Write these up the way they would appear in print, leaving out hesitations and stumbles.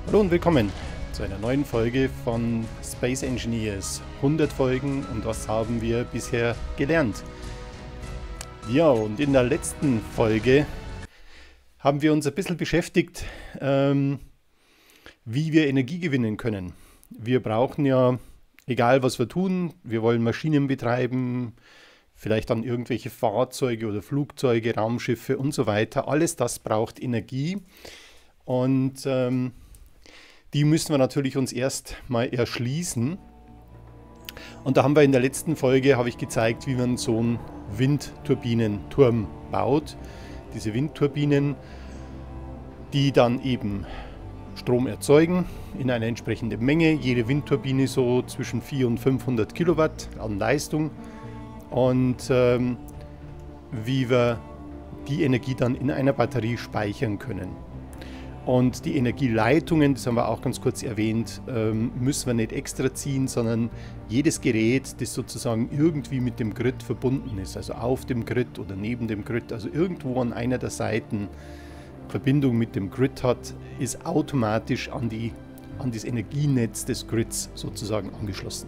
Hallo und willkommen zu einer neuen Folge von Space Engineers. 100 Folgen und was haben wir bisher gelernt? Ja, und in der letzten Folge haben wir uns ein bisschen beschäftigt, wie wir Energie gewinnen können. Wir brauchen ja, egal was wir tun, wir wollen Maschinen betreiben, vielleicht dann irgendwelche Fahrzeuge oder Flugzeuge, Raumschiffe und so weiter. Alles das braucht Energie und die müssen wir natürlich uns erst mal erschließen. Und da haben wir in der letzten Folge, habe ich gezeigt, wie man so einen Windturbinenturm baut. Diese Windturbinen, die dann eben Strom erzeugen in einer entsprechenden Menge. Jede Windturbine so zwischen 400 und 500 Kilowatt an Leistung. Und wie wir die Energie dann in einer Batterie speichern können. Und die Energieleitungen, das haben wir auch ganz kurz erwähnt, müssen wir nicht extra ziehen, sondern jedes Gerät, das sozusagen irgendwie mit dem Grid verbunden ist, also auf dem Grid oder neben dem Grid, also irgendwo an einer der Seiten Verbindung mit dem Grid hat, ist automatisch an das Energienetz des Grids sozusagen angeschlossen.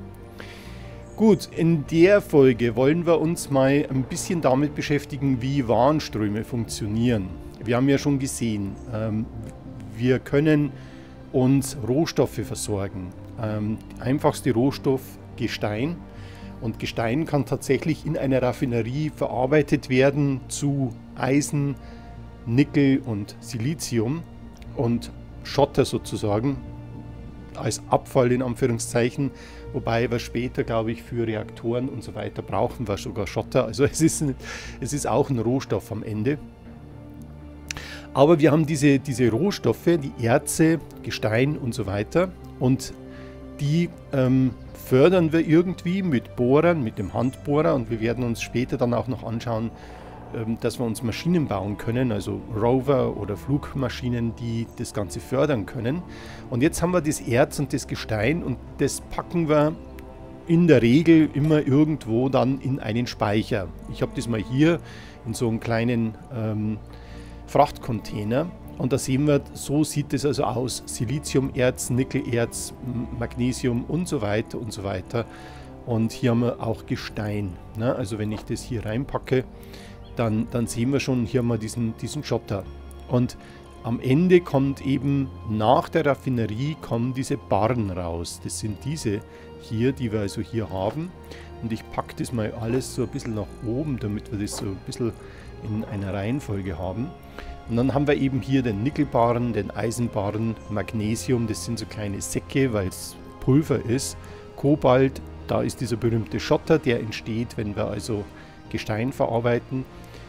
Gut, in der Folge wollen wir uns mal ein bisschen damit beschäftigen, wie Warnströme funktionieren. Wir haben ja schon gesehen, wir können uns Rohstoffe versorgen. Einfachste Rohstoff Gestein. Und Gestein kann tatsächlich in einer Raffinerie verarbeitet werden zu Eisen, Nickel und Silizium und Schotter sozusagen als Abfall in Anführungszeichen, wobei wir später, glaube ich, für Reaktoren und so weiter brauchen wir sogar Schotter. Also es ist auch ein Rohstoff am Ende. Aber wir haben diese Rohstoffe, die Erze, Gestein und so weiter, und die fördern wir irgendwie mit Bohrern, mit dem Handbohrer, und wir werden uns später dann auch noch anschauen, dass wir uns Maschinen bauen können, also Rover oder Flugmaschinen, die das Ganze fördern können. Und jetzt haben wir das Erz und das Gestein und das packen wir in der Regel immer irgendwo dann in einen Speicher. Ich habe das mal hier in so einem kleinen Frachtcontainer, und da sehen wir, so sieht es also aus: Siliziumerz, Nickelerz, Magnesium und so weiter und so weiter. Und hier haben wir auch Gestein, ne? Also wenn ich das hier reinpacke, dann sehen wir schon, hier haben wir diesen Schotter. Und am Ende kommt eben nach der Raffinerie kommen diese Barren raus. Das sind diese hier, die wir also hier haben. Und ich packe das mal alles so ein bisschen nach oben, damit wir das so ein bisschen in einer Reihenfolge haben. Und dann haben wir eben hier den Nickelbarren, den Eisenbarren, Magnesium, das sind so kleine Säcke, weil es Pulver ist. Kobalt, da ist dieser berühmte Schotter, der entsteht, wenn wir also Gestein verarbeiten.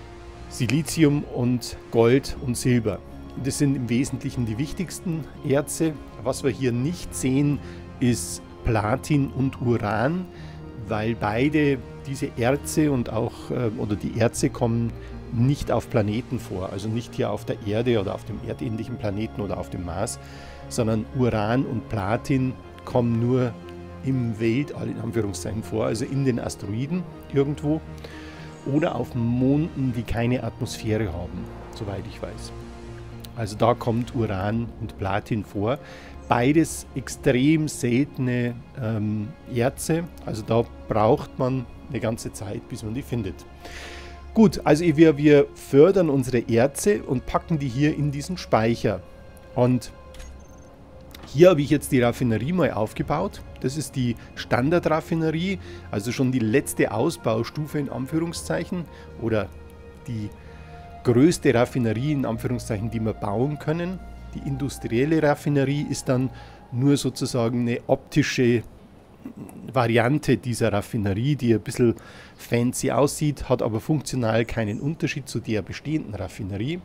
Silizium und Gold und Silber. Das sind im Wesentlichen die wichtigsten Erze. Was wir hier nicht sehen, ist Platin und Uran, weil beide diese Erze und auch oder die Erze kommen nicht auf Planeten vor, also nicht hier auf der Erde oder auf dem erdähnlichen Planeten oder auf dem Mars, sondern Uran und Platin kommen nur im Weltall in Anführungszeichen vor, also in den Asteroiden irgendwo oder auf Monden, die keine Atmosphäre haben, soweit ich weiß. Also da kommt Uran und Platin vor. Beides extrem seltene Erze, also da braucht man eine ganze Zeit, bis man die findet. Gut, also wir fördern unsere Erze und packen die hier in diesen Speicher. Und hier habe ich jetzt die Raffinerie mal aufgebaut. Das ist die Standardraffinerie, also schon die letzte Ausbaustufe in Anführungszeichen oder die größte Raffinerie in Anführungszeichen, die wir bauen können. Die industrielle Raffinerie ist dann nur sozusagen eine optische Variante dieser Raffinerie, die ein bisschen fancy aussieht, hat aber funktional keinen Unterschied zu der bestehenden Raffinerie.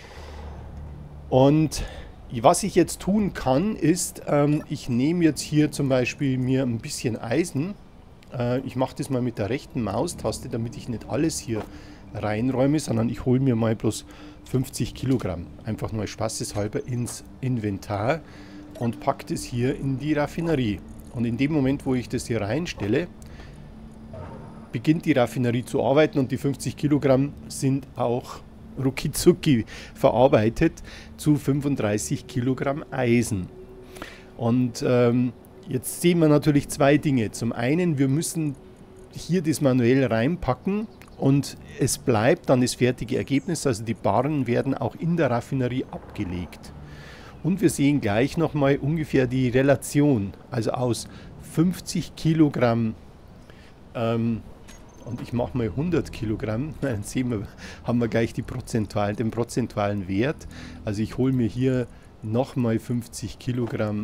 Und was ich jetzt tun kann, ist, ich nehme jetzt hier zum Beispiel mir ein bisschen Eisen. Ich mache das mal mit der rechten Maustaste, damit ich nicht alles hier reinräume, sondern ich hole mir mal bloß 50 Kilogramm, einfach nur spaßeshalber ins Inventar und packe das hier in die Raffinerie. Und in dem Moment, wo ich das hier reinstelle, beginnt die Raffinerie zu arbeiten und die 50 Kilogramm sind auch rucki verarbeitet zu 35 Kilogramm Eisen. Und jetzt sehen wir natürlich zwei Dinge. Zum einen, wir müssen hier das manuell reinpacken und es bleibt dann das fertige Ergebnis, also die Barren werden auch in der Raffinerie abgelegt. Und wir sehen gleich nochmal ungefähr die Relation, also aus 50 Kilogramm und ich mache mal 100 Kilogramm, dann sehen wir, haben wir gleich den prozentualen Wert. Also ich hole mir hier nochmal 50 Kilogramm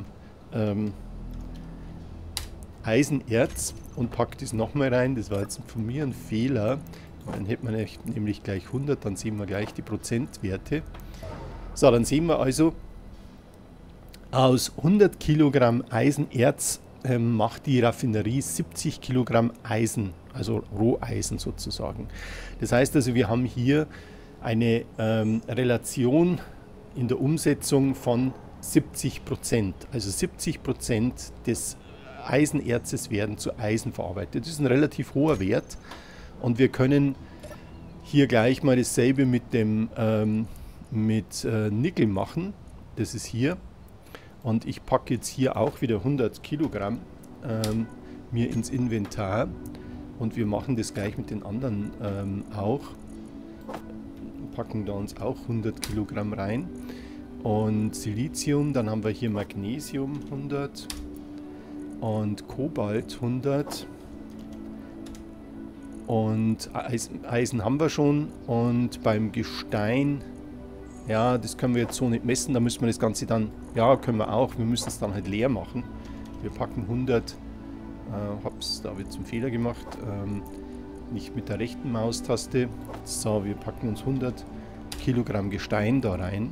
Eisenerz und packe das nochmal rein. Das war jetzt von mir ein Fehler. Dann hätte man nämlich gleich 100, dann sehen wir gleich die Prozentwerte. So, dann sehen wir also, aus 100 Kilogramm Eisenerz macht die Raffinerie 70 Kilogramm Eisen, also Roheisen sozusagen. Das heißt also, wir haben hier eine Relation in der Umsetzung von 70%. Also 70% des Eisenerzes werden zu Eisen verarbeitet. Das ist ein relativ hoher Wert und wir können hier gleich mal dasselbe mit dem Nickel machen. Das ist hier. Und ich packe jetzt hier auch wieder 100 Kilogramm mir ins Inventar und wir machen das gleich mit den anderen auch. Packen da uns auch 100 Kilogramm rein. Und Silizium, dann haben wir hier Magnesium 100 und Kobalt 100 und Eisen haben wir schon. Und beim Gestein, ja, das können wir jetzt so nicht messen, da müssen wir das Ganze dann, ja, können wir auch, wir müssen es dann halt leer machen. Wir packen 100, da habe ich jetzt einen Fehler gemacht, nicht mit der rechten Maustaste. So, wir packen uns 100 Kilogramm Gestein da rein.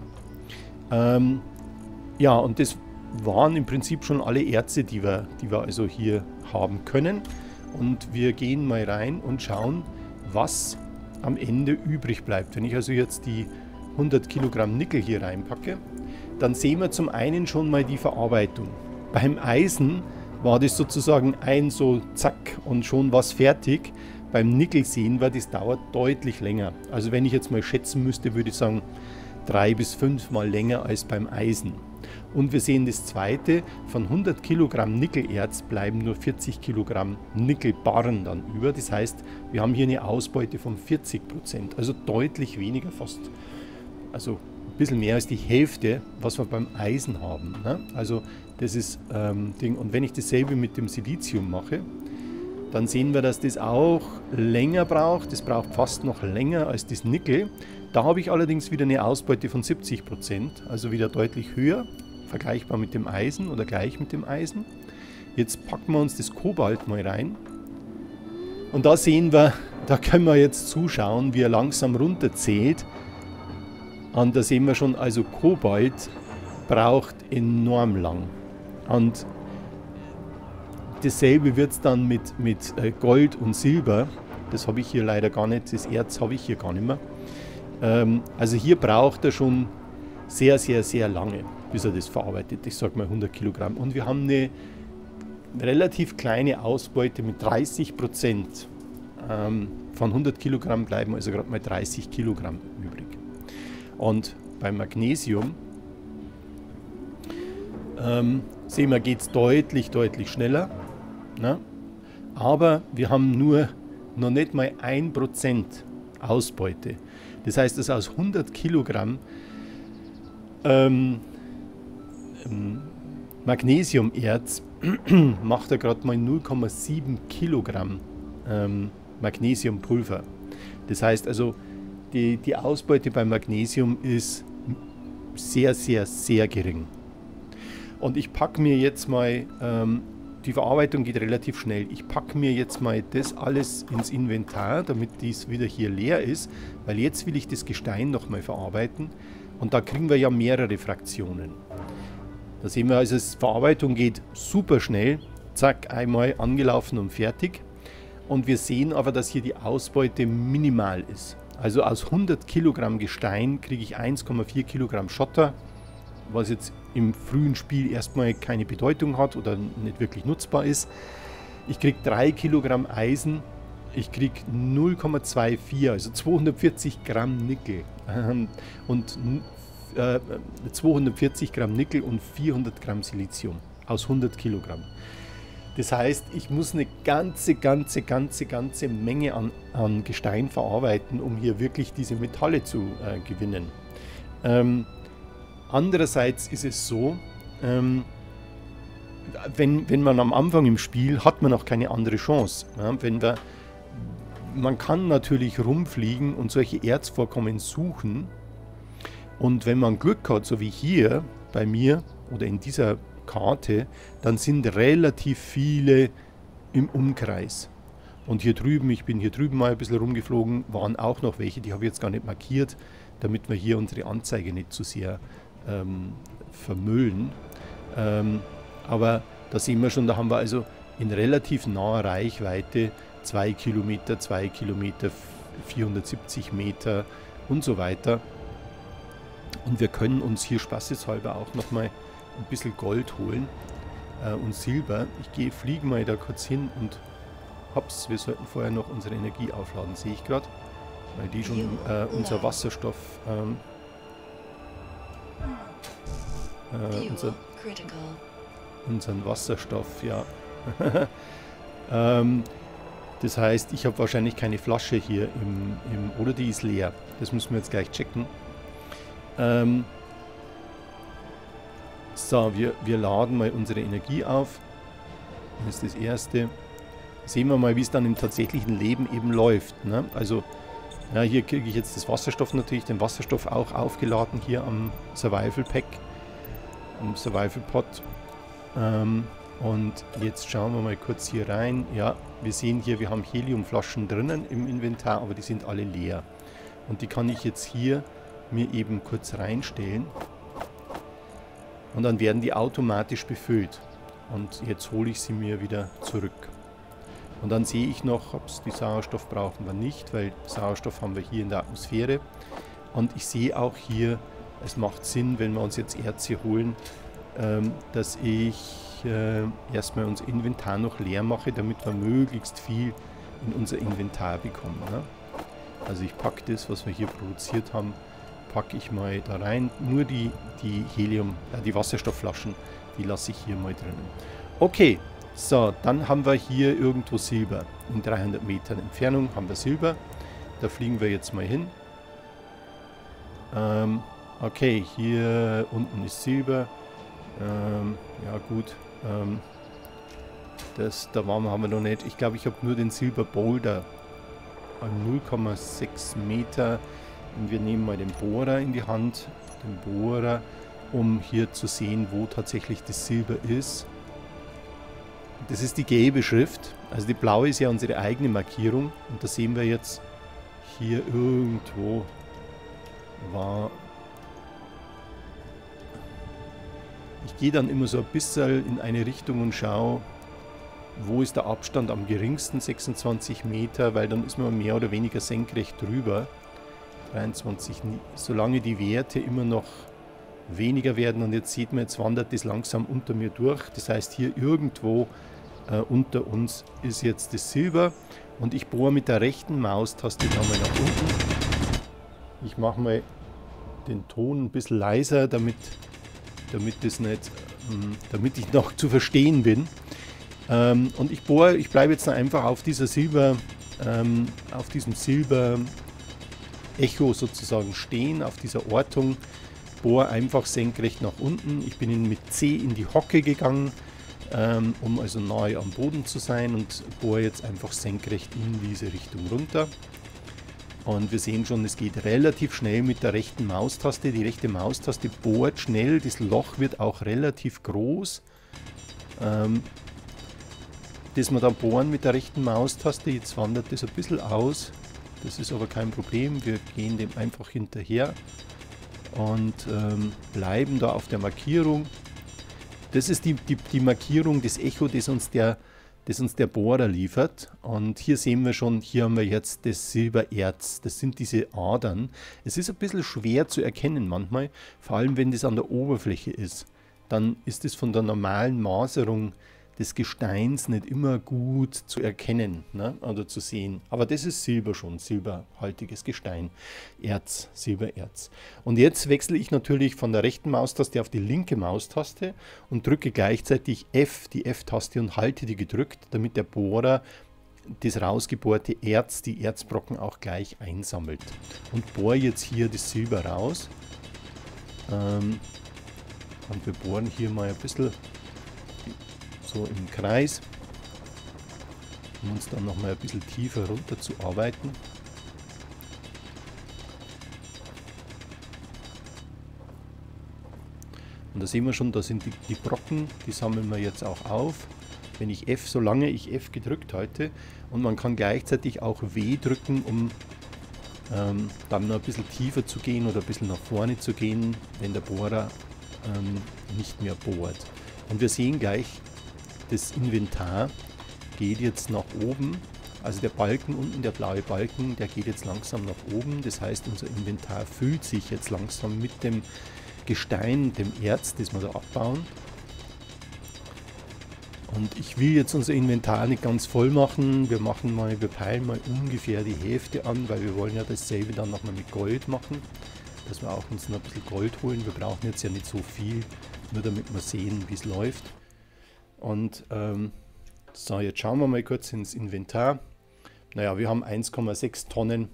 Ja, und das waren im Prinzip schon alle Erze, die wir also hier haben können. Und wir gehen mal rein und schauen, was am Ende übrig bleibt. Wenn ich also jetzt die 100 Kilogramm Nickel hier reinpacke, dann sehen wir zum einen schon mal die Verarbeitung. Beim Eisen war das sozusagen ein so zack und schon was fertig. Beim Nickel sehen wir, das dauert deutlich länger. Also wenn ich jetzt mal schätzen müsste, würde ich sagen 3 bis 5 Mal länger als beim Eisen. Und wir sehen das zweite, von 100 Kilogramm Nickelerz bleiben nur 40 Kilogramm Nickelbarren dann über. Das heißt, wir haben hier eine Ausbeute von 40%, also deutlich weniger, fast, also ein bisschen mehr als die Hälfte, was wir beim Eisen haben. Ne? Also das ist Ding. Und wenn ich dasselbe mit dem Silizium mache, dann sehen wir, dass das auch länger braucht. Das braucht fast noch länger als das Nickel. Da habe ich allerdings wieder eine Ausbeute von 70%, also wieder deutlich höher, vergleichbar mit dem Eisen oder gleich mit dem Eisen. Jetzt packen wir uns das Kobalt mal rein. Und da sehen wir, da können wir jetzt zuschauen, wie er langsam runterzählt. Und da sehen wir schon, also Kobalt braucht enorm lang. Und dasselbe wird es dann mit Gold und Silber. Das habe ich hier leider gar nicht, das Erz habe ich hier gar nicht mehr. Also hier braucht er schon sehr, sehr, sehr lange, bis er das verarbeitet. Ich sage mal 100 Kilogramm. Und wir haben eine relativ kleine Ausbeute mit 30%. Von 100 Kilogramm bleiben also gerade mal 30 Kilogramm übrig. Und beim Magnesium sehen wir, geht es deutlich, deutlich schneller. Ne? Aber wir haben noch nicht mal 1% Ausbeute. Das heißt, dass aus 100 Kilogramm Magnesiumerz macht er gerade mal 0,7 Kilogramm Magnesiumpulver. Das heißt also, die Ausbeute beim Magnesium ist sehr, sehr, sehr gering. Und ich packe mir jetzt mal, die Verarbeitung geht relativ schnell, ich packe mir jetzt mal das alles ins Inventar, damit dies wieder hier leer ist, weil jetzt will ich das Gestein nochmal verarbeiten und da kriegen wir ja mehrere Fraktionen. Da sehen wir also, die Verarbeitung geht super schnell, zack, einmal angelaufen und fertig. Und wir sehen aber, dass hier die Ausbeute minimal ist. Also aus 100 Kilogramm Gestein kriege ich 1,4 Kilogramm Schotter, was jetzt im frühen Spiel erstmal keine Bedeutung hat oder nicht wirklich nutzbar ist. Ich kriege 3 Kilogramm Eisen, ich kriege 0,24, also 240 Gramm Nickel. und 240 Gramm Nickel und 400 Gramm Silizium aus 100 Kilogramm. Das heißt, ich muss eine ganze Menge an Gestein verarbeiten, um hier wirklich diese Metalle zu gewinnen. Andererseits ist es so, wenn man am Anfang im Spiel hat man auch keine andere Chance. Ja, man kann natürlich rumfliegen und solche Erzvorkommen suchen, und wenn man Glück hat, so wie hier bei mir oder in dieser Karte, dann sind relativ viele im Umkreis. Und hier drüben, ich bin hier drüben mal ein bisschen rumgeflogen, waren auch noch welche, die habe ich jetzt gar nicht markiert, damit wir hier unsere Anzeige nicht zu sehr vermüllen. Aber da sehen wir schon, da haben wir also in relativ naher Reichweite 2 Kilometer, 2 Kilometer, 470 Meter und so weiter. Und wir können uns hier spaßeshalber auch nochmal ein bisschen Gold holen und Silber. Ich fliege mal da kurz hin und hops, wir sollten vorher noch unsere Energie aufladen, sehe ich gerade, weil die schon unser Wasserstoff unseren Wasserstoff, ja. Das heißt, ich habe wahrscheinlich keine Flasche hier oder die ist leer. Das müssen wir jetzt gleich checken. So, wir laden mal unsere Energie auf. Das ist das erste. Sehen wir mal, wie es dann im tatsächlichen Leben eben läuft. Ne? Also, ja, hier kriege ich jetzt das Wasserstoff natürlich, den Wasserstoff auch aufgeladen hier am Survival Pack, am Survival Pod. Und jetzt schauen wir mal kurz hier rein. Ja, wir sehen hier, wir haben Heliumflaschen drinnen im Inventar, aber die sind alle leer. Und die kann ich jetzt hier mir eben kurz reinstellen. Und dann werden die automatisch befüllt. Und jetzt hole ich sie mir wieder zurück. Und dann sehe ich noch, die Sauerstoff brauchen wir nicht, weil Sauerstoff haben wir hier in der Atmosphäre. Und ich sehe auch hier, es macht Sinn, wenn wir uns jetzt Erz hier holen, dass ich erstmal unser Inventar noch leer mache, damit wir möglichst viel in unser Inventar bekommen. Ne? Also ich packe das, was wir hier produziert haben, packe ich mal da rein. Nur die Wasserstoffflaschen, die lasse ich hier mal drinnen. Okay, so, dann haben wir hier irgendwo Silber. In 300 Metern Entfernung haben wir Silber. Da fliegen wir jetzt mal hin. Okay, hier unten ist Silber. Ja gut, da haben wir noch nicht. Ich glaube, ich habe nur den Silber Boulder an 0,6 Meter. Und wir nehmen mal den Bohrer in die Hand, um hier zu sehen, wo tatsächlich das Silber ist. Das ist die gelbe Schrift, also die blaue ist ja unsere eigene Markierung. Und da sehen wir jetzt, hier irgendwo war... Ich gehe dann immer so ein bisschen in eine Richtung und schaue, wo ist der Abstand am geringsten, 26 Meter, weil dann ist man mehr oder weniger senkrecht drüber. 23, solange die Werte immer noch weniger werden, und jetzt sieht man, jetzt wandert das langsam unter mir durch. Das heißt, hier irgendwo unter uns ist jetzt das Silber, und ich bohre mit der rechten Maustaste da mal nach unten. Ich mache mal den Ton ein bisschen leiser, damit ich noch zu verstehen bin. Und ich bleibe jetzt einfach auf dieser auf diesem Silber-Echo sozusagen stehen, auf dieser Ortung, bohre einfach senkrecht nach unten. Ich bin mit C in die Hocke gegangen, um also nahe am Boden zu sein, und bohre jetzt einfach senkrecht in diese Richtung runter. Und wir sehen schon, es geht relativ schnell mit der rechten Maustaste. Die rechte Maustaste bohrt schnell, das Loch wird auch relativ groß. Das wir dann bohren mit der rechten Maustaste, jetzt wandert das ein bisschen aus. Das ist aber kein Problem, wir gehen dem einfach hinterher und bleiben da auf der Markierung. Das ist die Markierung, das Echo, das uns der Bohrer liefert. Und hier sehen wir schon, hier haben wir jetzt das Silbererz. Das sind diese Adern. Es ist ein bisschen schwer zu erkennen manchmal, vor allem wenn das an der Oberfläche ist. Dann ist es von der normalen Maserung des Gesteins nicht immer gut zu erkennen, ne, oder zu sehen. Aber das ist Silber schon, silberhaltiges Gestein, Erz, Silbererz. Und jetzt wechsle ich natürlich von der rechten Maustaste auf die linke Maustaste und drücke gleichzeitig F, die F-Taste, und halte die gedrückt, damit der Bohrer das rausgebohrte Erz, die Erzbrocken auch gleich einsammelt. Und bohre jetzt hier das Silber raus. Und wir bohren hier mal ein bisschen so im Kreis, um uns dann nochmal ein bisschen tiefer runter zu arbeiten. Und da sehen wir schon, da sind die Brocken, die sammeln wir jetzt auch auf. Wenn ich F, solange ich F gedrückt halte, und man kann gleichzeitig auch W drücken, um dann noch ein bisschen tiefer zu gehen oder ein bisschen nach vorne zu gehen, wenn der Bohrer nicht mehr bohrt. Und wir sehen gleich, das Inventar geht jetzt nach oben. Also der Balken unten, der blaue Balken, der geht jetzt langsam nach oben. Das heißt, unser Inventar füllt sich jetzt langsam mit dem Gestein, dem Erz, das wir da abbauen. Und ich will jetzt unser Inventar nicht ganz voll machen. Wir peilen mal ungefähr die Hälfte an, weil wir wollen ja dasselbe dann nochmal mit Gold machen. Dass wir auch uns noch ein bisschen Gold holen. Wir brauchen jetzt ja nicht so viel, nur damit wir sehen, wie es läuft. Und so, jetzt schauen wir mal kurz ins Inventar. Naja, wir haben 1,6 Tonnen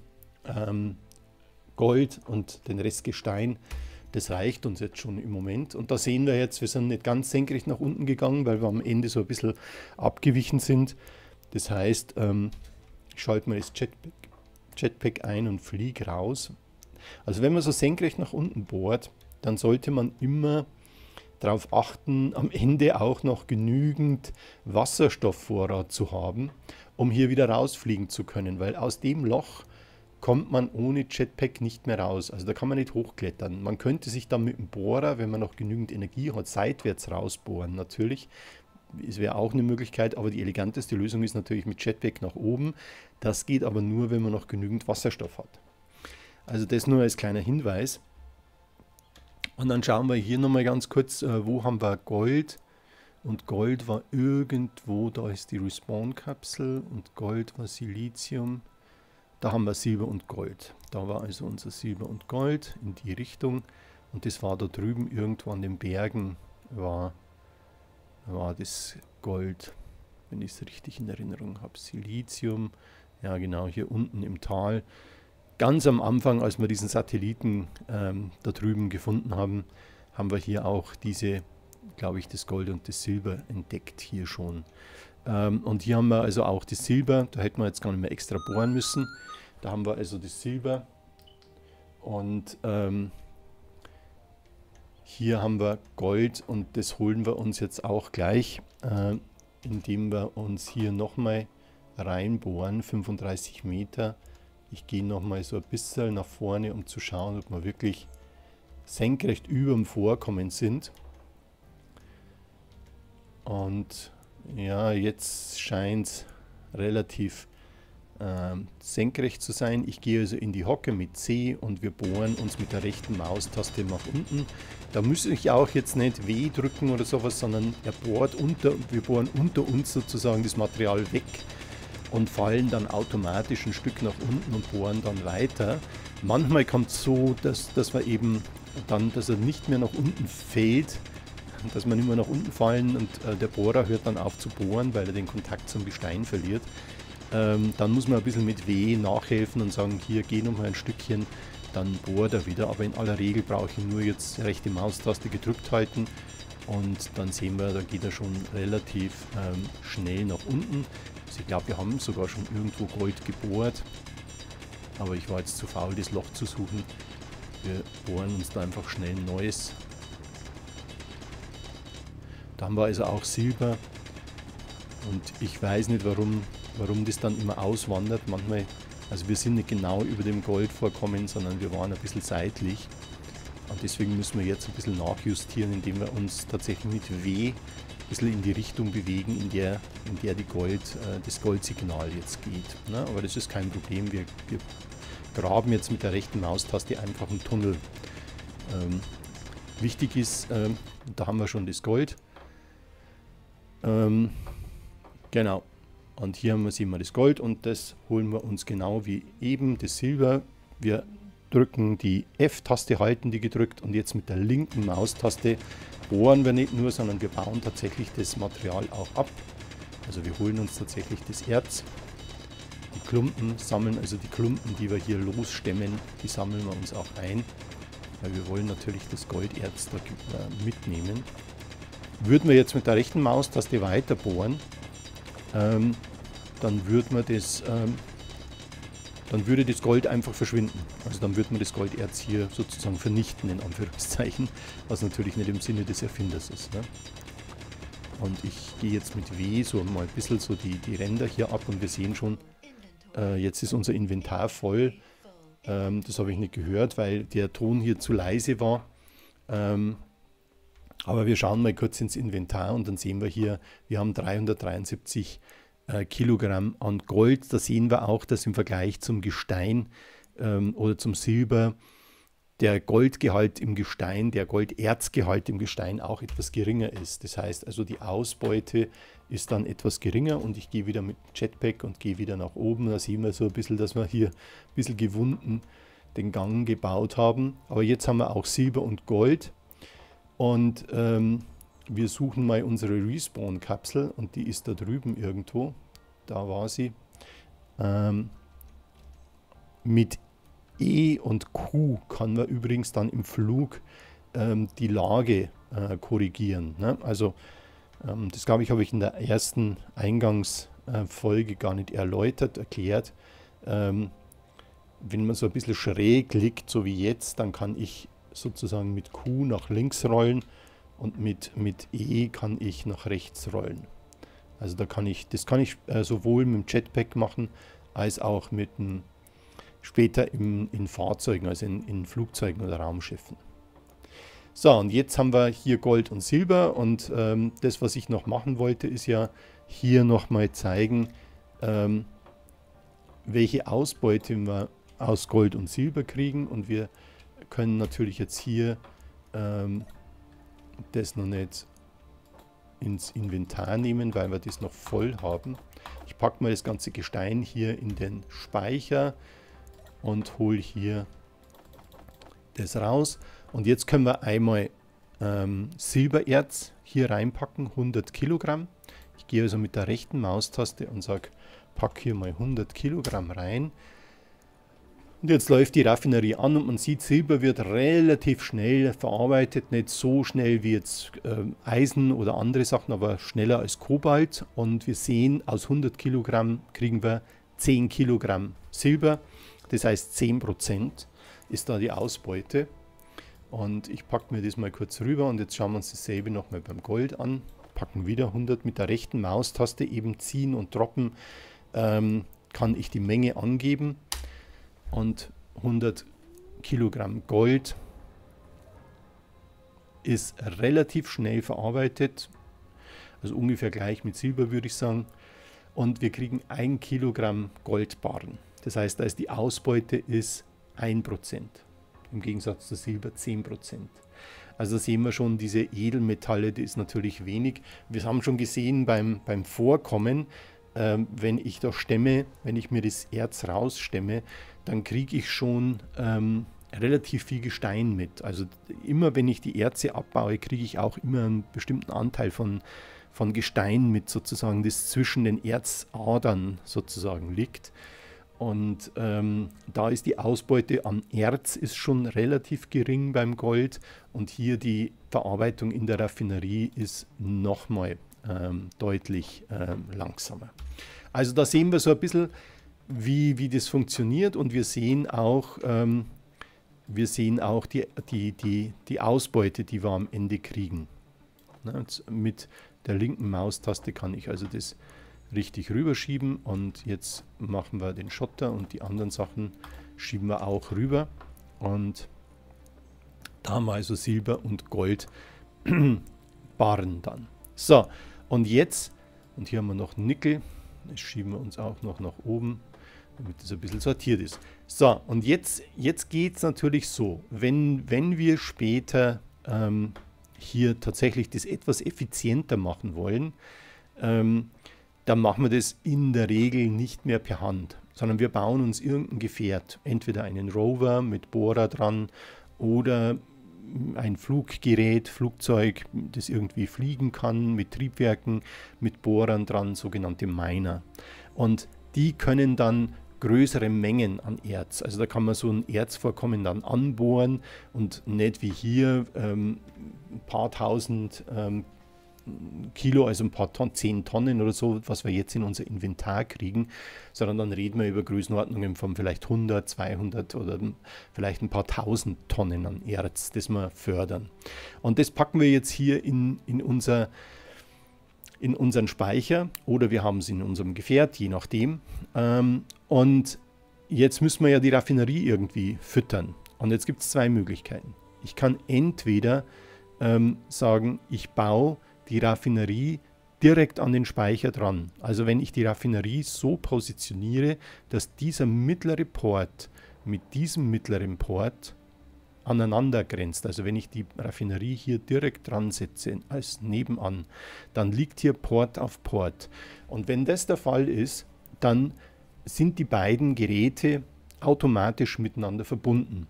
Gold und den Rest Gestein. Das reicht uns jetzt schon im Moment. Und da sehen wir jetzt, wir sind nicht ganz senkrecht nach unten gegangen, weil wir am Ende so ein bisschen abgewichen sind. Das heißt, ich schalte mal das Jetpack ein und fliege raus. Also wenn man so senkrecht nach unten bohrt, dann sollte man immer darauf achten, am Ende auch noch genügend Wasserstoffvorrat zu haben, um hier wieder rausfliegen zu können, weil aus dem Loch kommt man ohne Jetpack nicht mehr raus. Also da kann man nicht hochklettern. Man könnte sich dann mit dem Bohrer, wenn man noch genügend Energie hat, seitwärts rausbohren natürlich. Es wäre auch eine Möglichkeit, aber die eleganteste Lösung ist natürlich mit Jetpack nach oben. Das geht aber nur, wenn man noch genügend Wasserstoff hat. Also das nur als kleiner Hinweis. Und dann schauen wir hier nochmal ganz kurz, wo haben wir Gold. Und Gold war irgendwo, da ist die Respawn-Kapsel, und Gold war Silizium. Da haben wir Silber und Gold. Da war also unser Silber und Gold in die Richtung. Und das war da drüben irgendwo an den Bergen, war das Gold, wenn ich es richtig in Erinnerung habe. Silizium, ja genau, hier unten im Tal. Ganz am Anfang, als wir diesen Satelliten da drüben gefunden haben, haben wir hier auch diese, glaube ich, das Gold und das Silber entdeckt hier schon. Und hier haben wir also auch das Silber, da hätten wir jetzt gar nicht mehr extra bohren müssen. Da haben wir also das Silber und hier haben wir Gold, und das holen wir uns jetzt auch gleich, indem wir uns hier nochmal reinbohren, 35 Meter. Ich gehe nochmal so ein bisschen nach vorne, um zu schauen, ob wir wirklich senkrecht über dem Vorkommen sind. Und ja, jetzt scheint es relativ senkrecht zu sein. Ich gehe also in die Hocke mit C und wir bohren uns mit der rechten Maustaste nach unten. Da muss ich auch jetzt nicht W drücken oder sowas, sondern wir bohren unter uns sozusagen das Material weg und fallen dann automatisch ein Stück nach unten und bohren dann weiter. Manchmal kommt es so, dass wir eben dann, dass er nicht mehr nach unten fällt, dass wir nicht mehr nach unten fallen, und der Bohrer hört dann auf zu bohren, weil er den Kontakt zum Gestein verliert. Dann muss man ein bisschen mit W nachhelfen und sagen, hier geh nochmal ein Stückchen, dann bohrt er wieder. Aber in aller Regel brauche ich nur jetzt die rechte Maustaste gedrückt halten, und dann sehen wir, da geht er schon relativ schnell nach unten. Also ich glaube, wir haben sogar schon irgendwo Gold gebohrt, aber ich war jetzt zu faul, das Loch zu suchen. Wir bohren uns da einfach schnell ein neues. Da haben wir also auch Silber, und ich weiß nicht, warum das dann immer auswandert. Manchmal, also wir sind nicht genau über dem Goldvorkommen, sondern wir waren ein bisschen seitlich. Und deswegen müssen wir jetzt ein bisschen nachjustieren, indem wir uns tatsächlich mit W ein bisschen in die Richtung bewegen, in der das Goldsignal jetzt geht. Ne? Aber das ist kein Problem. Wir graben jetzt mit der rechten Maustaste einfach einen Tunnel. Wichtig ist, da haben wir schon das Gold. Genau. Und hier sehen wir das Gold und das holen wir uns genau wie eben das Silber. Wir drücken die F-Taste, halten die gedrückt und jetzt mit der linken Maustaste bohren wir nicht nur, sondern wir bauen tatsächlich das Material auch ab. Also wir holen uns tatsächlich das Erz, die Klumpen, sammeln also die Klumpen, die wir hier losstemmen, die sammeln wir uns auch ein, weil wir wollen natürlich das Golderz da mitnehmen. Würden wir jetzt mit der rechten Maustaste weiter bohren, dann würde das Gold einfach verschwinden. Also dann würde man das Golderz hier sozusagen vernichten, in Anführungszeichen, was natürlich nicht im Sinne des Erfinders ist. Ne? Und ich gehe jetzt mit W so mal ein bisschen so die Ränder hier ab und wir sehen schon, jetzt ist unser Inventar voll. Das habe ich nicht gehört, weil der Ton hier zu leise war. Aber wir schauen mal kurz ins Inventar und dann sehen wir hier, wir haben 373 Kilogramm an Gold. Da sehen wir auch, dass im Vergleich zum Gestein oder zum Silber der Goldgehalt im Gestein, der Golderzgehalt im Gestein auch etwas geringer ist. Das heißt also, die Ausbeute ist dann etwas geringer und ich gehe wieder mit Jetpack und gehe wieder nach oben. Da sehen wir so ein bisschen, dass wir hier ein bisschen gewunden den Gang gebaut haben. Aber jetzt haben wir auch Silber und Gold und wir suchen mal unsere Respawn-Kapsel und die ist da drüben irgendwo. Da war sie. Mit E und Q kann man übrigens dann im Flug die Lage korrigieren. Ne? Also das glaube ich, habe ich in der ersten Eingangsfolge gar nicht erklärt. Wenn man so ein bisschen schräg liegt, so wie jetzt, dann kann ich sozusagen mit Q nach links rollen und mit E kann ich nach rechts rollen. Also das kann ich sowohl mit dem Jetpack machen, als auch später in Fahrzeugen, also in Flugzeugen oder Raumschiffen. So, und jetzt haben wir hier Gold und Silber und das, was ich noch machen wollte, ist ja hier nochmal zeigen, welche Ausbeute wir aus Gold und Silber kriegen. Und wir können natürlich jetzt hier das noch nicht ins Inventar nehmen, weil wir das noch voll haben. Ich packe mal das ganze Gestein hier in den Speicher und hole hier das raus. Und jetzt können wir einmal Silbererz hier reinpacken, 100 Kilogramm. Ich gehe also mit der rechten Maustaste und sage, pack hier mal 100 Kilogramm rein. Und jetzt läuft die Raffinerie an und man sieht, Silber wird relativ schnell verarbeitet, nicht so schnell wie jetzt Eisen oder andere Sachen, aber schneller als Kobalt. Und wir sehen, aus 100 Kilogramm kriegen wir 10 Kilogramm Silber, das heißt 10% ist da die Ausbeute. Und ich packe mir das mal kurz rüber und jetzt schauen wir uns dasselbe nochmal beim Gold an. Packen wieder 100 mit der rechten Maustaste, eben ziehen und droppen, kann ich die Menge angeben. Und 100 Kilogramm Gold ist relativ schnell verarbeitet, also ungefähr gleich mit Silber würde ich sagen. Und wir kriegen 1 Kilogramm Goldbarren. Das heißt, da ist die Ausbeute ist 1%, im Gegensatz zu Silber 10%. Also da sehen wir schon, diese Edelmetalle, die ist natürlich wenig. Wir haben schon gesehen beim Vorkommen, wenn ich da stemme, wenn ich mir das Erz rausstemme, dann kriege ich schon relativ viel Gestein mit. Also immer wenn ich die Erze abbaue, kriege ich auch immer einen bestimmten Anteil von Gestein mit, sozusagen, das zwischen den Erzadern sozusagen liegt. Und da ist die Ausbeute an Erz ist schon relativ gering beim Gold und hier die Verarbeitung in der Raffinerie ist nochmal deutlich langsamer. Also da sehen wir so ein bisschen, wie das funktioniert und wir sehen auch die Ausbeute, die wir am Ende kriegen. Mit der linken Maustaste kann ich also das richtig rüberschieben und jetzt machen wir den Schotter und die anderen Sachen schieben wir auch rüber und da haben wir also Silber und Gold Barren dann. So, und jetzt, und hier haben wir noch Nickel, das schieben wir uns auch noch nach oben, damit das ein bisschen sortiert ist. So, und jetzt geht es natürlich so, wenn wir später hier tatsächlich das etwas effizienter machen wollen, dann machen wir das in der Regel nicht mehr per Hand, sondern wir bauen uns irgendein Gefährt, entweder einen Rover mit Bohrer dran oder ein Fluggerät, Flugzeug, das irgendwie fliegen kann, mit Triebwerken, mit Bohrern dran, sogenannte Miner. Und die können dann größere Mengen an Erz, also da kann man so ein Erzvorkommen dann anbohren und nicht wie hier ein paar tausend Kilo, also ein paar Tonnen, 10 Tonnen oder so, was wir jetzt in unser Inventar kriegen, sondern dann reden wir über Größenordnungen von vielleicht 100, 200 oder vielleicht ein paar tausend Tonnen an Erz, das wir fördern. Und das packen wir jetzt hier in unseren Speicher oder wir haben es in unserem Gefährt, je nachdem. Und jetzt müssen wir ja die Raffinerie irgendwie füttern. Und jetzt gibt es zwei Möglichkeiten. Ich kann entweder sagen, ich baue die Raffinerie direkt an den Speicher dran. Also wenn ich die Raffinerie so positioniere, dass dieser mittlere Port mit diesem mittleren Port aneinander grenzt. Also wenn ich die Raffinerie hier direkt dran setze, als nebenan, dann liegt hier Port auf Port. Und wenn das der Fall ist, dann sind die beiden Geräte automatisch miteinander verbunden.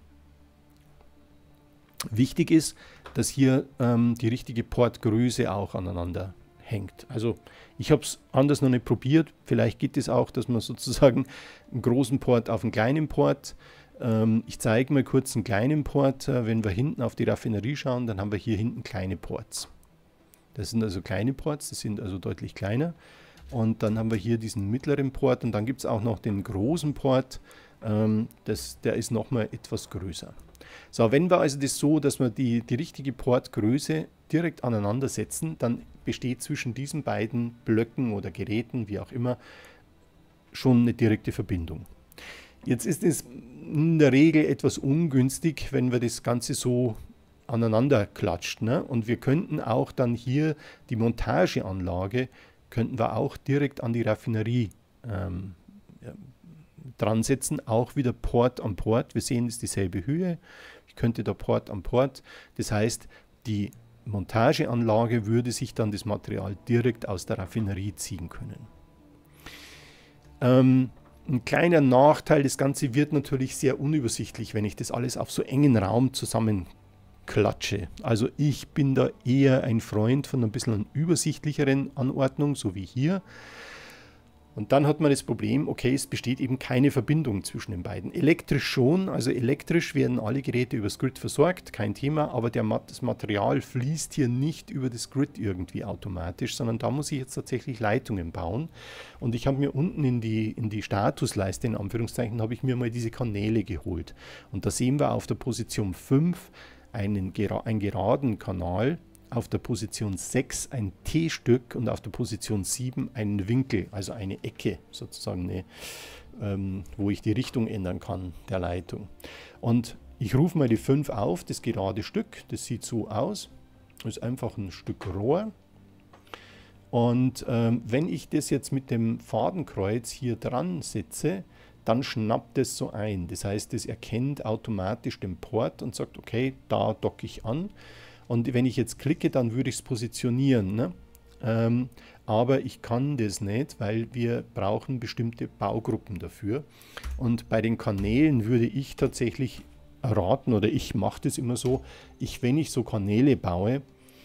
Wichtig ist, dass hier die richtige Portgröße auch aneinander hängt. Also ich habe es anders noch nicht probiert. Vielleicht geht es auch, dass man sozusagen einen großen Port auf einen kleinen Port. Ich zeige mal kurz einen kleinen Port. Wenn wir hinten auf die Raffinerie schauen, dann haben wir hier hinten kleine Ports. Das sind also kleine Ports, das sind also deutlich kleiner. Und dann haben wir hier diesen mittleren Port und dann gibt es auch noch den großen Port. Der ist nochmal etwas größer. So, wenn wir also das so, dass wir die richtige Portgröße direkt aneinander setzen, dann besteht zwischen diesen beiden Blöcken oder Geräten, wie auch immer, schon eine direkte Verbindung. Jetzt ist es in der Regel etwas ungünstig, wenn wir das Ganze so aneinander klatscht, ne? Und wir könnten auch dann hier die Montageanlage, könnten wir auch direkt an die Raffinerie dran setzen, auch wieder Port an Port. Wir sehen, es ist dieselbe Höhe. Ich könnte da Port an Port. Das heißt, die Montageanlage würde sich dann das Material direkt aus der Raffinerie ziehen können. Ein kleiner Nachteil, das Ganze wird natürlich sehr unübersichtlich, wenn ich das alles auf so engen Raum zusammenklatsche. Also ich bin da eher ein Freund von ein bisschen einer übersichtlicheren Anordnung, so wie hier. Und dann hat man das Problem, okay, es besteht eben keine Verbindung zwischen den beiden. Elektrisch schon, also elektrisch werden alle Geräte übers Grid versorgt, kein Thema, aber das Material fließt hier nicht über das Grid irgendwie automatisch, sondern da muss ich jetzt tatsächlich Leitungen bauen. Und ich habe mir unten in die Statusleiste, in Anführungszeichen, habe ich mir mal diese Kanäle geholt. Und da sehen wir auf der Position 5 einen geraden Kanal, auf der Position 6 ein T-Stück und auf der Position 7 einen Winkel, also eine Ecke, sozusagen, wo ich die Richtung ändern kann der Leitung. Und ich rufe mal die 5 auf, das gerade Stück, das sieht so aus, das ist einfach ein Stück Rohr. Und wenn ich das jetzt mit dem Fadenkreuz hier dran setze, dann schnappt es so ein. Das heißt, es erkennt automatisch den Port und sagt, okay, da docke ich an. Und wenn ich jetzt klicke, dann würde ich es positionieren. Ne? Aber ich kann das nicht, weil wir brauchen bestimmte Baugruppen dafür. Und bei den Kanälen würde ich tatsächlich raten, oder ich mache das immer so, wenn ich so Kanäle baue,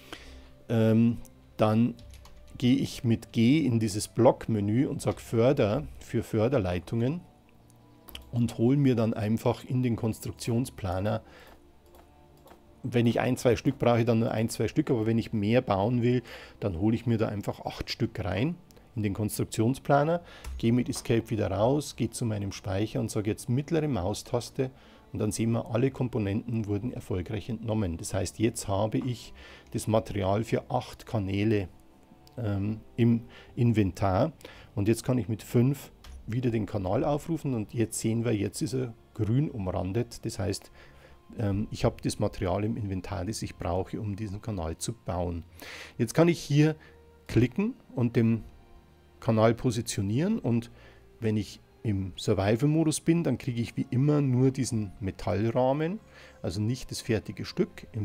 dann gehe ich mit G in dieses Blockmenü und sage Förder für Förderleitungen und hole mir dann einfach in den Konstruktionsplaner, wenn ich 1, 2 Stück brauche, dann nur 1, 2 Stück, aber wenn ich mehr bauen will, dann hole ich mir da einfach 8 Stück rein in den Konstruktionsplaner, gehe mit Escape wieder raus, gehe zu meinem Speicher und sage jetzt mittlere Maustaste und dann sehen wir, alle Komponenten wurden erfolgreich entnommen. Das heißt, jetzt habe ich das Material für 8 Kanäle im Inventar und jetzt kann ich mit 5 wieder den Kanal aufrufen und jetzt sehen wir, jetzt ist er grün umrandet, das heißt, ich habe das Material im Inventar, das ich brauche, um diesen Kanal zu bauen. Jetzt kann ich hier klicken und den Kanal positionieren und wenn ich im Survival-Modus bin, dann kriege ich wie immer nur diesen Metallrahmen, also nicht das fertige Stück. Im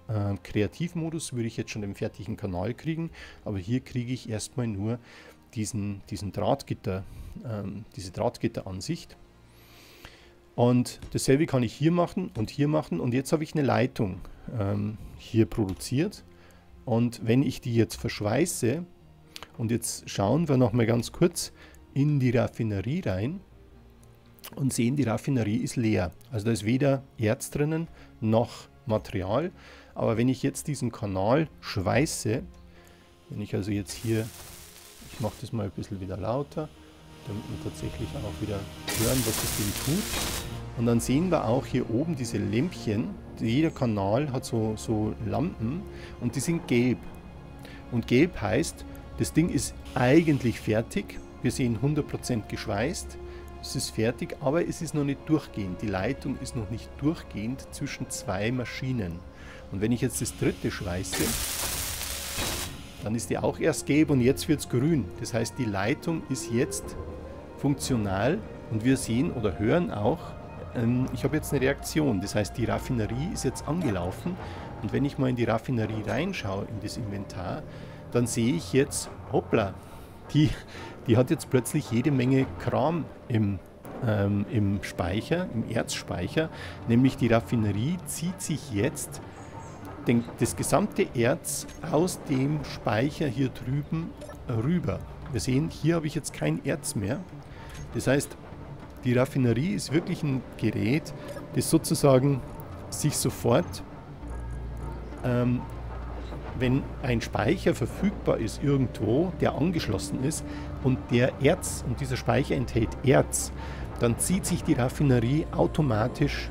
Kreativmodus würde ich jetzt schon den fertigen Kanal kriegen, aber hier kriege ich erstmal nur diesen Drahtgitter, diese Drahtgitteransicht. Und dasselbe kann ich hier machen und jetzt habe ich eine Leitung hier produziert. Und wenn ich die jetzt verschweiße, und jetzt schauen wir noch mal ganz kurz in die Raffinerie rein und sehen, die Raffinerie ist leer. Also da ist weder Erz drinnen noch Material. Aber wenn ich jetzt diesen Kanal schweiße, wenn ich also jetzt hier, ich mache das mal ein bisschen wieder lauter, damit wir tatsächlich auch wieder hören, was das Ding tut. Und dann sehen wir auch hier oben diese Lämpchen. Jeder Kanal hat so Lampen und die sind gelb. Und gelb heißt, das Ding ist eigentlich fertig. Wir sehen 100% geschweißt. Es ist fertig, aber es ist noch nicht durchgehend. Die Leitung ist noch nicht durchgehend zwischen zwei Maschinen. Und wenn ich jetzt das dritte schweiße, dann ist die auch erst gelb und jetzt wird es grün. Das heißt, die Leitung ist jetzt funktional und wir sehen oder hören auch, ich habe jetzt eine Reaktion. Das heißt, die Raffinerie ist jetzt angelaufen und wenn ich mal in die Raffinerie reinschaue, in das Inventar, dann sehe ich jetzt, hoppla, die hat jetzt plötzlich jede Menge Kram im Speicher, im Erzspeicher, nämlich die Raffinerie zieht sich jetzt das gesamte Erz aus dem Speicher hier drüben rüber. Wir sehen, hier habe ich jetzt kein Erz mehr. Das heißt, die Raffinerie ist wirklich ein Gerät, das sozusagen sich sofort, wenn ein Speicher verfügbar ist irgendwo, der angeschlossen ist und dieser Speicher enthält Erz, dann zieht sich die Raffinerie automatisch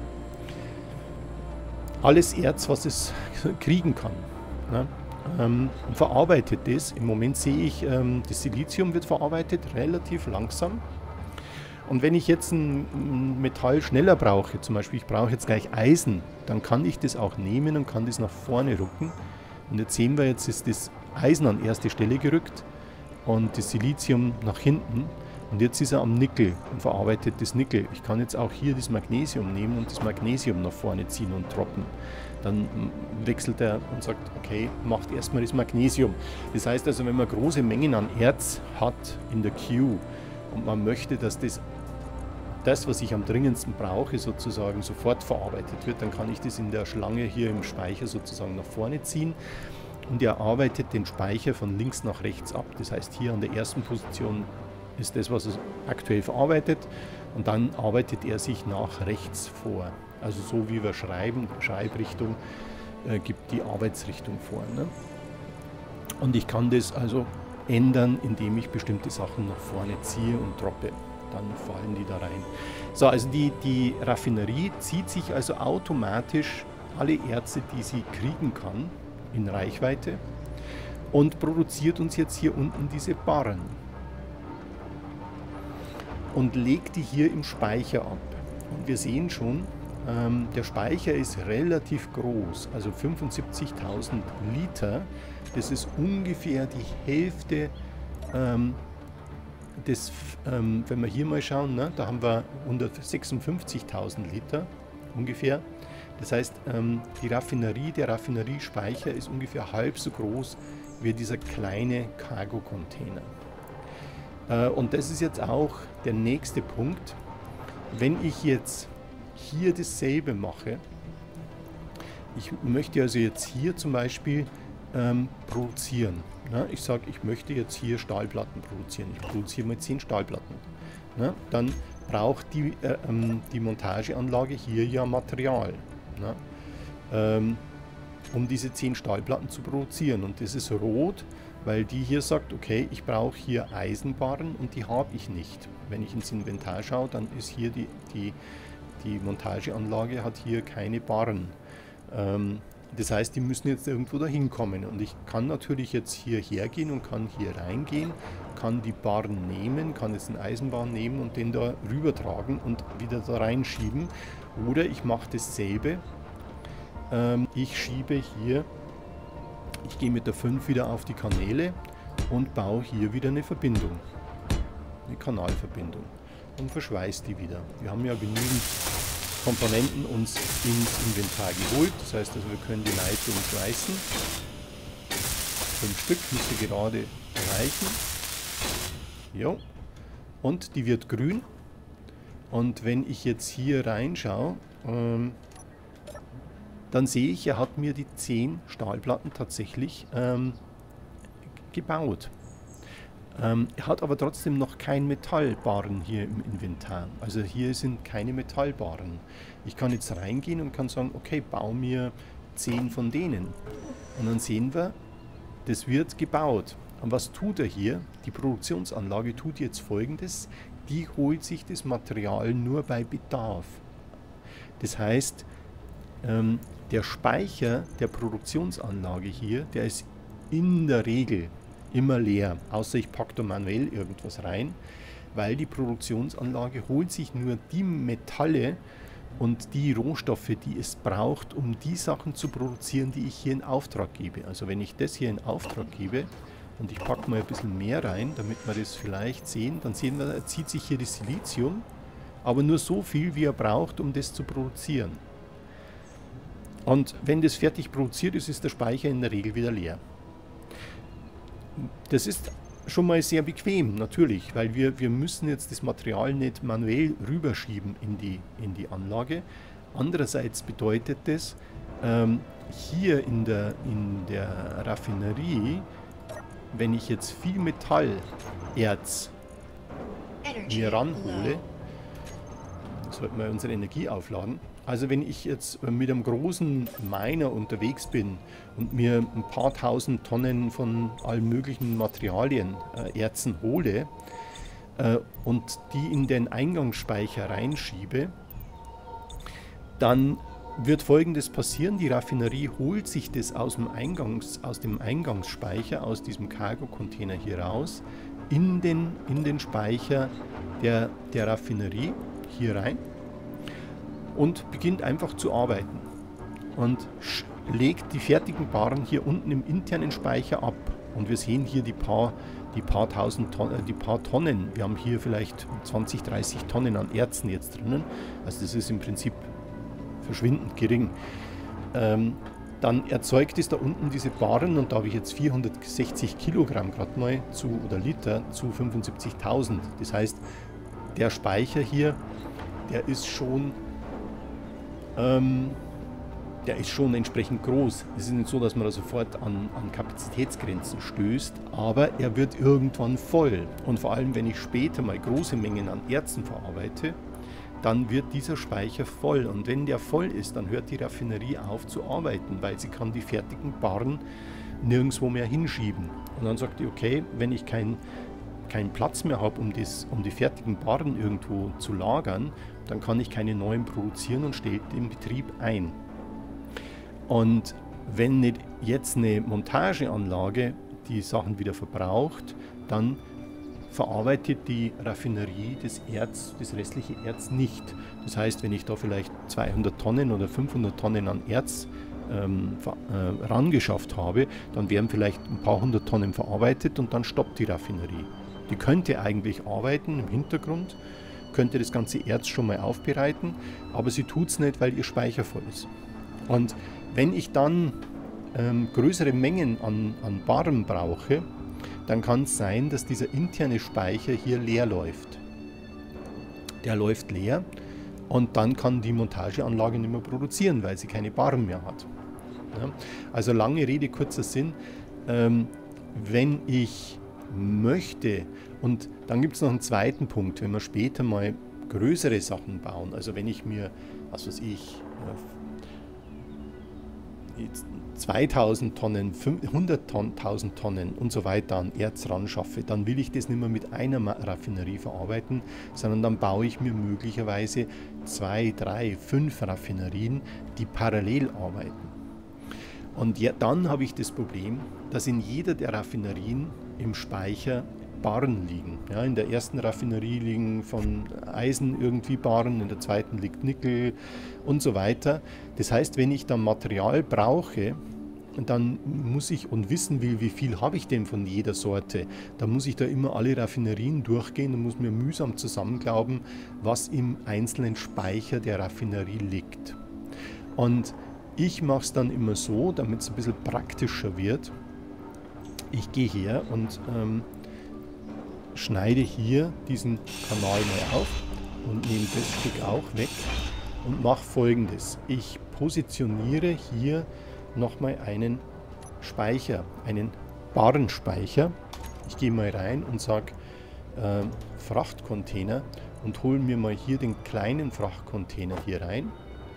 alles Erz, was es kriegen kann, ne? Und verarbeitet das. Im Moment sehe ich, das Silizium wird verarbeitet, relativ langsam. Und wenn ich jetzt ein Metall schneller brauche, zum Beispiel ich brauche jetzt gleich Eisen, dann kann ich das auch nehmen und kann das nach vorne rücken. Und jetzt sehen wir, jetzt ist das Eisen an erste Stelle gerückt und das Silizium nach hinten. Und jetzt ist er am Nickel und verarbeitet das Nickel. Ich kann jetzt auch hier das Magnesium nehmen und das Magnesium nach vorne ziehen und droppen. Dann wechselt er und sagt, okay, macht erstmal das Magnesium. Das heißt also, wenn man große Mengen an Erz hat in der Queue und man möchte, dass das, was ich am dringendsten brauche, sozusagen sofort verarbeitet wird, dann kann ich das in der Schlange hier im Speicher sozusagen nach vorne ziehen. Und er arbeitet den Speicher von links nach rechts ab. Das heißt, hier an der ersten Position ist das, was er aktuell verarbeitet, und dann arbeitet er sich nach rechts vor. Also so wie wir schreiben, Schreibrichtung gibt die Arbeitsrichtung vor, ne? Und ich kann das also ändern, indem ich bestimmte Sachen nach vorne ziehe und droppe. Dann fallen die da rein. So, also die Raffinerie zieht sich also automatisch alle Erze, die sie kriegen kann, in Reichweite und produziert uns jetzt hier unten diese Barren und legt die hier im Speicher ab. Und wir sehen schon, der Speicher ist relativ groß, also 75.000 Liter. Das ist ungefähr die Hälfte wenn wir hier mal schauen, ne, da haben wir 156.000 Liter ungefähr. Das heißt, der Raffineriespeicher ist ungefähr halb so groß wie dieser kleine Cargo-Container. Und das ist jetzt auch der nächste Punkt. Wenn ich jetzt hier dasselbe mache, ich möchte also jetzt hier zum Beispiel produzieren. Ne? Ich sage, ich möchte jetzt hier Stahlplatten produzieren. Ich produziere mal 10 Stahlplatten. Ne? Dann braucht die Montageanlage hier ja Material, ne? Um diese 10 Stahlplatten zu produzieren. Und das ist rot, weil die hier sagt, okay, ich brauche hier Eisenbarren und die habe ich nicht. Wenn ich ins Inventar schaue, dann ist hier die Montageanlage hat hier keine Barren. Das heißt, die müssen jetzt irgendwo dahin kommen. Und ich kann natürlich jetzt hierher gehen und kann hier reingehen, kann die Barren nehmen, kann jetzt einen Eisenbarren nehmen und den da rüber tragen und wieder da reinschieben. Oder ich mache dasselbe. Ich schiebe hier, ich gehe mit der 5 wieder auf die Kanäle und baue hier wieder eine Verbindung, eine Kanalverbindung und verschweiße die wieder. Wir haben ja genügend Komponenten uns ins Inventar geholt. Das heißt also, wir können die Leitung schweißen. 5 Stück müsste gerade reichen. Jo. Und die wird grün. Und wenn ich jetzt hier reinschaue, dann sehe ich, er hat mir die 10 Stahlplatten tatsächlich gebaut. Er hat aber trotzdem noch kein Metallbarren hier im Inventar. Also hier sind keine Metallbarren. Ich kann jetzt reingehen und kann sagen, okay, bau mir 10 von denen. Und dann sehen wir, das wird gebaut. Und was tut er hier? Die Produktionsanlage tut jetzt Folgendes. Die holt sich das Material nur bei Bedarf. Das heißt, der Speicher der Produktionsanlage hier, der ist in der Regel immer leer, außer ich packe da manuell irgendwas rein, weil die Produktionsanlage holt sich nur die Metalle und die Rohstoffe, die es braucht, um die Sachen zu produzieren, die ich hier in Auftrag gebe. Also wenn ich das hier in Auftrag gebe und ich packe mal ein bisschen mehr rein, damit wir das vielleicht sehen, dann sehen wir, er zieht sich hier das Silizium, aber nur so viel, wie er braucht, um das zu produzieren. Und wenn das fertig produziert ist, ist der Speicher in der Regel wieder leer. Das ist schon mal sehr bequem, natürlich, weil wir müssen jetzt das Material nicht manuell rüberschieben in die Anlage. Andererseits bedeutet das, hier in der Raffinerie, wenn ich jetzt viel Metallerz mir ranhole, sollten wir unsere Energie aufladen. Also wenn ich jetzt mit einem großen Miner unterwegs bin und mir ein paar tausend Tonnen von allen möglichen Materialien, Erzen hole und die in den Eingangsspeicher reinschiebe, dann wird Folgendes passieren: Die Raffinerie holt sich das aus dem Eingangsspeicher, aus diesem Cargo-Container hier raus, in den Speicher der Raffinerie hier rein und beginnt einfach zu arbeiten und legt die fertigen Barren hier unten im internen Speicher ab. Und wir sehen hier die paar Tonnen. Wir haben hier vielleicht 20, 30 Tonnen an Erzen jetzt drinnen. Also das ist im Prinzip verschwindend gering. Dann erzeugt es da unten diese Barren, und da habe ich jetzt 460 Kilogramm gerade mal oder Liter zu 75.000. Das heißt, der Speicher hier, der ist schon entsprechend groß. Es ist nicht so, dass man da sofort an Kapazitätsgrenzen stößt, aber er wird irgendwann voll. Und vor allem, wenn ich später mal große Mengen an Erzen verarbeite, dann wird dieser Speicher voll. Und wenn der voll ist, dann hört die Raffinerie auf zu arbeiten, weil sie kann die fertigen Barren nirgendwo mehr hinschieben. Und dann sagt die, okay, wenn ich keinen Platz mehr habe, um die fertigen Barren irgendwo zu lagern, dann kann ich keine neuen produzieren und stellt den Betrieb ein. Und wenn nicht jetzt eine Montageanlage die Sachen wieder verbraucht, dann verarbeitet die Raffinerie das restliche Erz nicht. Das heißt, wenn ich da vielleicht 200 Tonnen oder 500 Tonnen an Erz rangeschafft habe, dann werden vielleicht ein paar hundert Tonnen verarbeitet und dann stoppt die Raffinerie. Die könnte eigentlich arbeiten im Hintergrund, könnte das ganze Erz schon mal aufbereiten, aber sie tut es nicht, weil ihr Speicher voll ist. Und wenn ich dann größere Mengen an Barren brauche, dann kann es sein, dass dieser interne Speicher hier leer läuft. Der läuft leer und dann kann die Montageanlage nicht mehr produzieren, weil sie keine Barren mehr hat. Ja? Also lange Rede, kurzer Sinn, wenn ich möchte, und dann gibt es noch einen zweiten Punkt, wenn wir später mal größere Sachen bauen, also wenn ich mir, was weiß ich, 2000 Tonnen, 100.000 Tonnen und so weiter an Erz ran schaffe, dann will ich das nicht mehr mit einer Raffinerie verarbeiten, sondern dann baue ich mir möglicherweise 2, 3, 5 Raffinerien, die parallel arbeiten. Und ja, dann habe ich das Problem, dass in jeder der Raffinerien im Speicher Barren liegen. Ja, in der ersten Raffinerie liegen von Eisen irgendwie Barren, in der zweiten liegt Nickel und so weiter. Das heißt, wenn ich dann Material brauche, dann muss ich und wissen will, wie viel habe ich denn von jeder Sorte, dann muss ich da immer alle Raffinerien durchgehen und muss mir mühsam zusammenglauben, was im einzelnen Speicher der Raffinerie liegt. Und ich mache es dann immer so, damit es ein bisschen praktischer wird. Ich gehe her und schneide hier diesen Kanal mal auf und nehme das Stück auch weg und mache Folgendes. Ich positioniere hier nochmal einen Speicher, einen Barrenspeicher. Ich gehe mal rein und sage Frachtcontainer und hole mir mal hier den kleinen Frachtcontainer hier rein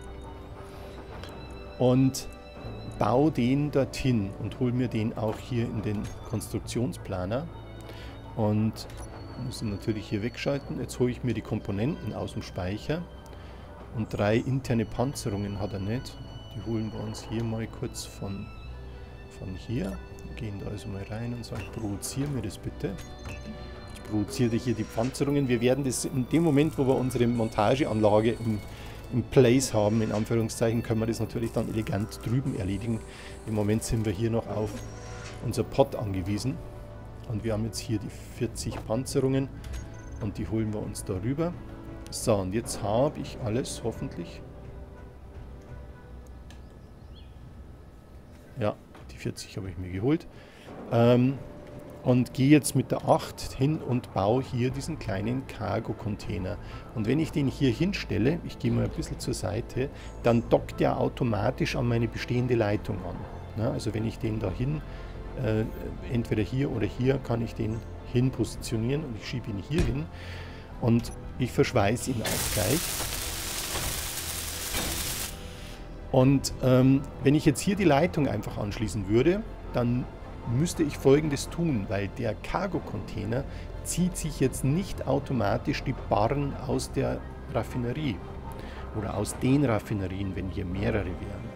und baue den dorthin und hole mir den auch hier in den Konstruktionsplaner und muss ihn natürlich hier wegschalten. Jetzt hole ich mir die Komponenten aus dem Speicher und 3 interne Panzerungen hat er nicht. Die holen wir uns hier mal kurz von hier. Wir gehen da also mal rein und sagen, produziere mir das bitte. Ich produziere hier die Panzerungen. Wir werden das in dem Moment, wo wir unsere Montageanlage im Place haben, in Anführungszeichen, können wir das natürlich dann elegant drüben erledigen. Im Moment sind wir hier noch auf unser Pod angewiesen. Und wir haben jetzt hier die 40 Panzerungen und die holen wir uns da rüber. So, und jetzt habe ich alles, hoffentlich. Ja, die 40 habe ich mir geholt. Und gehe jetzt mit der 8 hin und baue hier diesen kleinen Cargo-Container. Und wenn ich den hier hinstelle, ich gehe mal ein bisschen zur Seite, dann dockt der automatisch an meine bestehende Leitung an. Na, also wenn ich den da hin, entweder hier oder hier, kann ich den hin positionieren und ich schiebe ihn hier hin und ich verschweiße ihn auch gleich. Und wenn ich jetzt hier die Leitung einfach anschließen würde, dann müsste ich Folgendes tun, weil der Cargo-Container zieht sich jetzt nicht automatisch die Barren aus der Raffinerie oder aus den Raffinerien, wenn hier mehrere wären.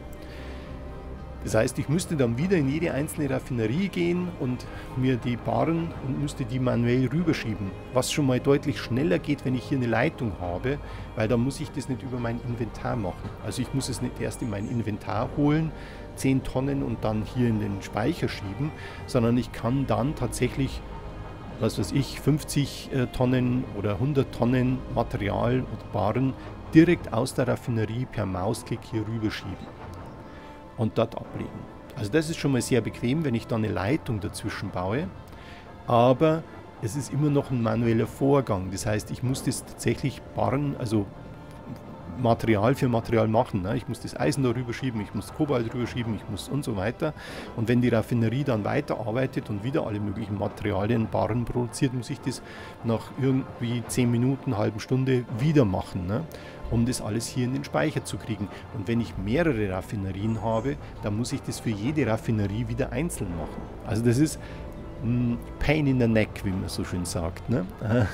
Das heißt, ich müsste dann wieder in jede einzelne Raffinerie gehen und mir die Barren und müsste die manuell rüberschieben. Was schon mal deutlich schneller geht, wenn ich hier eine Leitung habe, weil dann muss ich das nicht über mein Inventar machen. Also ich muss es nicht erst in mein Inventar holen, 10 Tonnen und dann hier in den Speicher schieben, sondern ich kann dann tatsächlich, was weiß ich, 50 Tonnen oder 100 Tonnen Material oder Barren direkt aus der Raffinerie per Mausklick hier rüberschieben und dort ablegen. Also das ist schon mal sehr bequem, wenn ich dann eine Leitung dazwischen baue, aber es ist immer noch ein manueller Vorgang. Das heißt, ich muss das tatsächlich Barren, also Material für Material machen. Ne? Ich muss das Eisen darüber schieben, ich muss Kobalt rüber schieben, ich muss und so weiter. Und wenn die Raffinerie dann weiterarbeitet und wieder alle möglichen Materialien, Barren produziert, muss ich das nach irgendwie 10 Minuten, halben Stunde wieder machen, ne? Um das alles hier in den Speicher zu kriegen. Und wenn ich mehrere Raffinerien habe, dann muss ich das für jede Raffinerie wieder einzeln machen. Also das ist Pain in the Neck, wie man so schön sagt. Ne?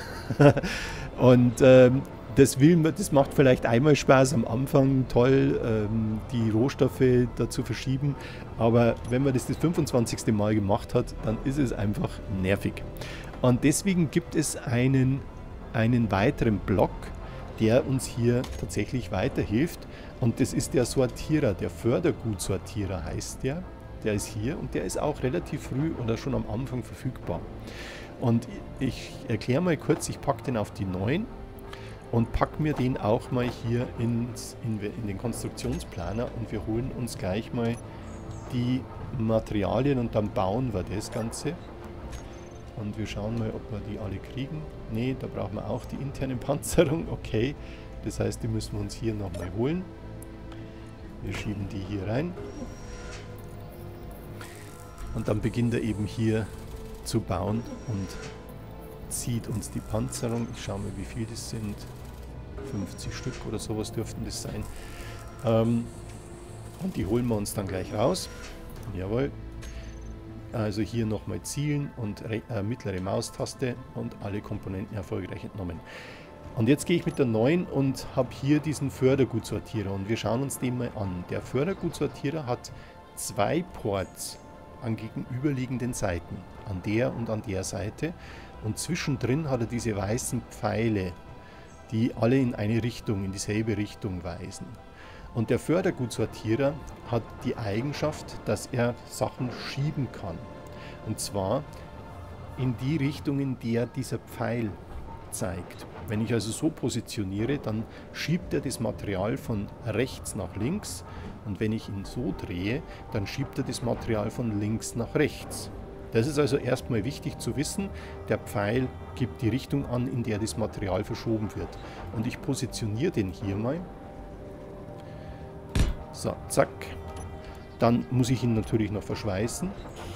Und das macht vielleicht einmal Spaß am Anfang, toll, die Rohstoffe da zu verschieben, aber wenn man das 25. Mal gemacht hat, dann ist es einfach nervig. Und deswegen gibt es einen weiteren Block, der uns hier tatsächlich weiterhilft, und das ist der Sortierer, der Fördergutsortierer heißt der. Der ist hier und der ist auch relativ früh oder schon am Anfang verfügbar. Und ich erkläre mal kurz, ich packe den auf die 9 und packe mir den auch mal hier in den Konstruktionsplaner und wir holen uns gleich mal die Materialien und dann bauen wir das Ganze. Und wir schauen mal, ob wir die alle kriegen. Ne, da brauchen wir auch die interne Panzerung. Okay, das heißt, die müssen wir uns hier nochmal holen. Wir schieben die hier rein. Und dann beginnt er eben hier zu bauen und zieht uns die Panzerung. Ich schaue mal, wie viel das sind. 50 Stück oder sowas dürften das sein. Und die holen wir uns dann gleich raus. Jawohl. Also hier nochmal zielen und mittlere Maustaste und alle Komponenten erfolgreich entnommen. Und jetzt gehe ich mit der 9 und habe hier diesen Fördergutsortierer und wir schauen uns den mal an. Der Fördergutsortierer hat 2 Ports an gegenüberliegenden Seiten, an der und an der Seite, und zwischendrin hat er diese weißen Pfeile, die alle in eine Richtung, in dieselbe Richtung weisen. Und der Fördergutsortierer hat die Eigenschaft, dass er Sachen schieben kann. Und zwar in die Richtung, in der dieser Pfeil zeigt. Wenn ich also so positioniere, dann schiebt er das Material von rechts nach links. Und wenn ich ihn so drehe, dann schiebt er das Material von links nach rechts. Das ist also erstmal wichtig zu wissen. Der Pfeil gibt die Richtung an, in der das Material verschoben wird. Und ich positioniere den hier mal. So, zack. Dann muss ich ihn natürlich noch verschweißen.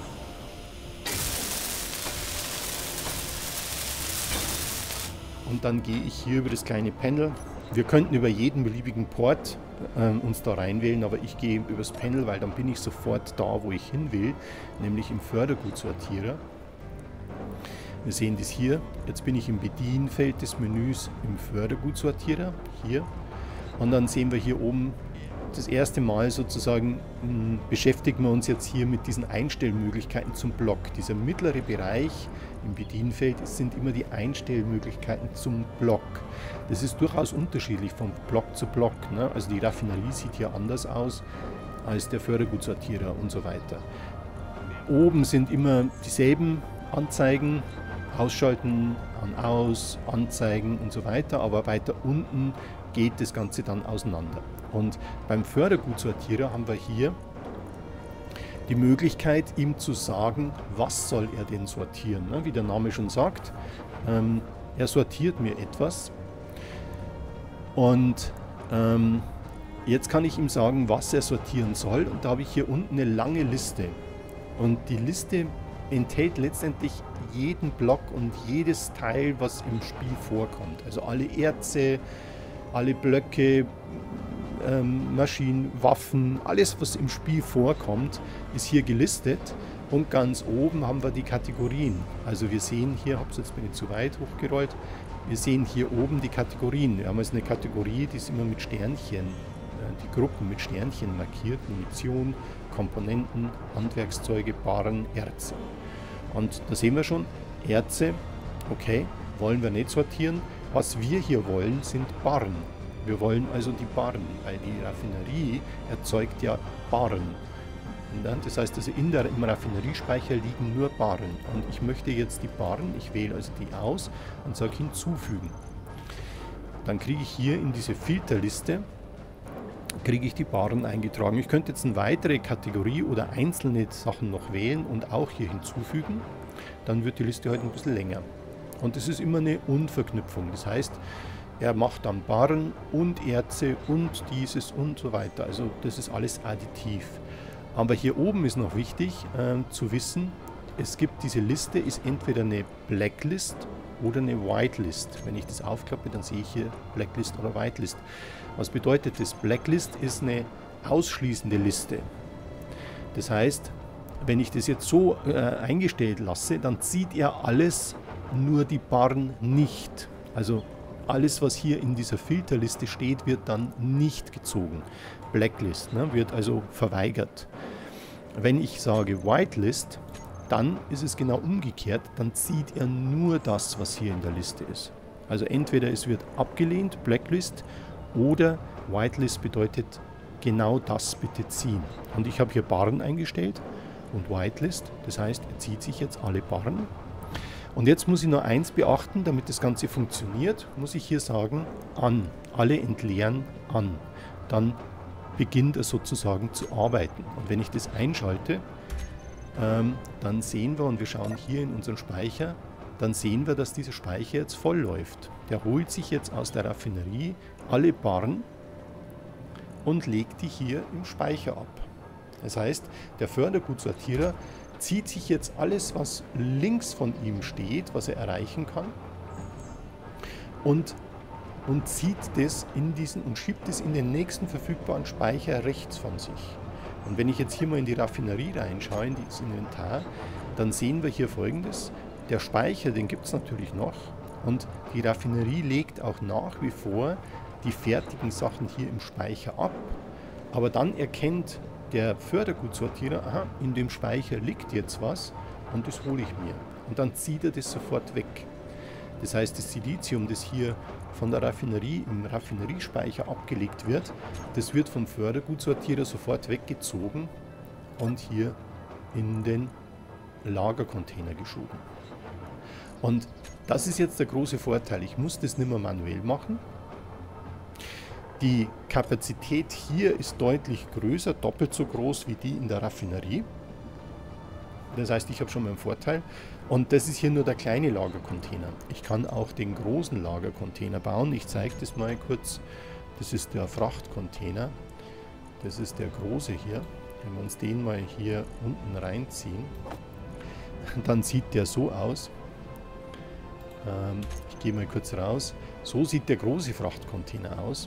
Und dann gehe ich hier über das kleine Panel. Wir könnten über jeden beliebigen Port uns da reinwählen, aber ich gehe über das Panel, weil dann bin ich sofort da, wo ich hin will, nämlich im Fördergutsortierer. Wir sehen das hier. Jetzt bin ich im Bedienfeld des Menüs im Fördergutsortierer, hier. Und dann sehen wir hier oben das erste Mal sozusagen, beschäftigen wir uns jetzt hier mit diesen Einstellmöglichkeiten zum Block. Dieser mittlere Bereich im Bedienfeld sind immer die Einstellmöglichkeiten zum Block. Das ist durchaus unterschiedlich von Block zu Block, ne? Also die Raffinerie sieht hier anders aus als der Fördergutsortierer und so weiter. Oben sind immer dieselben Anzeigen, ausschalten, an, aus, anzeigen und so weiter, aber weiter unten geht das Ganze dann auseinander. Und beim Fördergutsortierer haben wir hier die Möglichkeit, ihm zu sagen, was soll er denn sortieren. Wie der Name schon sagt, er sortiert mir etwas. Und jetzt kann ich ihm sagen, was er sortieren soll. Und da habe ich hier unten eine lange Liste. Und die Liste enthält letztendlich jeden Block und jedes Teil, was im Spiel vorkommt. Also alle Erze, alle Blöcke, Maschinen, Waffen, alles was im Spiel vorkommt, ist hier gelistet. Und ganz oben haben wir die Kategorien. Also wir sehen hier, jetzt bin ich zu weit hochgerollt, wir sehen hier oben die Kategorien. Wir haben also eine Kategorie, die ist immer mit Sternchen, die Gruppen mit Sternchen markiert, Munition, Komponenten, Handwerkszeuge, Barren, Erze. Und da sehen wir schon, Erze, okay, wollen wir nicht sortieren. Was wir hier wollen, sind Barren. Wir wollen also die Barren, weil die Raffinerie erzeugt ja Barren. Das heißt, also im Raffineriespeicher liegen nur Barren. Und ich möchte jetzt die Barren, ich wähle also die aus und sage hinzufügen. Dann kriege ich hier in diese Filterliste, kriege ich die Barren eingetragen. Ich könnte jetzt eine weitere Kategorie oder einzelne Sachen noch wählen und auch hier hinzufügen. Dann wird die Liste heute ein bisschen länger. Und es ist immer eine Unverknüpfung. Das heißt, er macht dann Barren und Erze und dieses und so weiter. Also das ist alles additiv. Aber hier oben ist noch wichtig zu wissen, es gibt diese Liste, ist entweder eine Blacklist oder eine Whitelist. Wenn ich das aufklappe, dann sehe ich hier Blacklist oder Whitelist. Was bedeutet das? Blacklist ist eine ausschließende Liste. Das heißt, wenn ich das jetzt so eingestellt lasse, dann zieht er alles, nur die Barren nicht. Also alles, was hier in dieser Filterliste steht, wird dann nicht gezogen. Blacklist, ne, wird also verweigert. Wenn ich sage Whitelist, dann ist es genau umgekehrt. Dann zieht er nur das, was hier in der Liste ist. Also entweder es wird abgelehnt, Blacklist, oder Whitelist bedeutet genau das bitte ziehen. Und ich habe hier Barren eingestellt und Whitelist, das heißt, er zieht sich jetzt alle Barren. Und jetzt muss ich nur eins beachten, damit das Ganze funktioniert, muss ich hier sagen, an, alle entleeren an. Dann beginnt er sozusagen zu arbeiten. Und wenn ich das einschalte, dann sehen wir, und wir schauen hier in unseren Speicher, dann sehen wir, dass dieser Speicher jetzt voll läuft. Der holt sich jetzt aus der Raffinerie alle Barren und legt die hier im Speicher ab. Das heißt, der Fördergutsortierer zieht sich jetzt alles, was links von ihm steht, was er erreichen kann, und zieht das in diesen und schiebt es in den nächsten verfügbaren Speicher rechts von sich. Und wenn ich jetzt hier mal in die Raffinerie reinschaue, in das Inventar, dann sehen wir hier Folgendes. Der Speicher, den gibt es natürlich noch, und die Raffinerie legt auch nach wie vor die fertigen Sachen hier im Speicher ab, aber dann erkennt der Fördergutsortierer, aha, in dem Speicher liegt jetzt was und das hole ich mir. Und dann zieht er das sofort weg. Das heißt, das Silizium, das hier von der Raffinerie im Raffineriespeicher abgelegt wird, das wird vom Fördergutsortierer sofort weggezogen und hier in den Lagercontainer geschoben. Und das ist jetzt der große Vorteil. Ich muss das nicht mehr manuell machen. Die Kapazität hier ist deutlich größer, doppelt so groß wie die in der Raffinerie. Das heißt, ich habe schon mal einen Vorteil. Und das ist hier nur der kleine Lagercontainer. Ich kann auch den großen Lagercontainer bauen. Ich zeige das mal kurz. Das ist der Frachtcontainer. Das ist der große hier. Wenn wir uns den mal hier unten reinziehen, dann sieht der so aus. Ich gehe mal kurz raus. So sieht der große Frachtcontainer aus.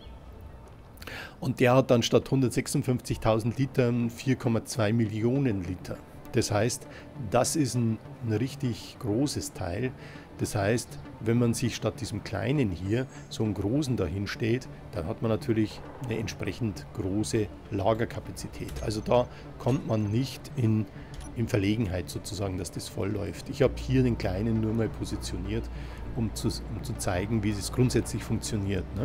Und der hat dann statt 156.000 Litern 4,2 Millionen Liter. Das heißt, das ist ein richtig großes Teil. Das heißt, wenn man sich statt diesem kleinen hier so einen großen dahin stellt, dann hat man natürlich eine entsprechend große Lagerkapazität. Also da kommt man nicht in Verlegenheit sozusagen, dass das voll läuft. Ich habe hier den kleinen nur mal positioniert, um zu zeigen, wie es grundsätzlich funktioniert, ne?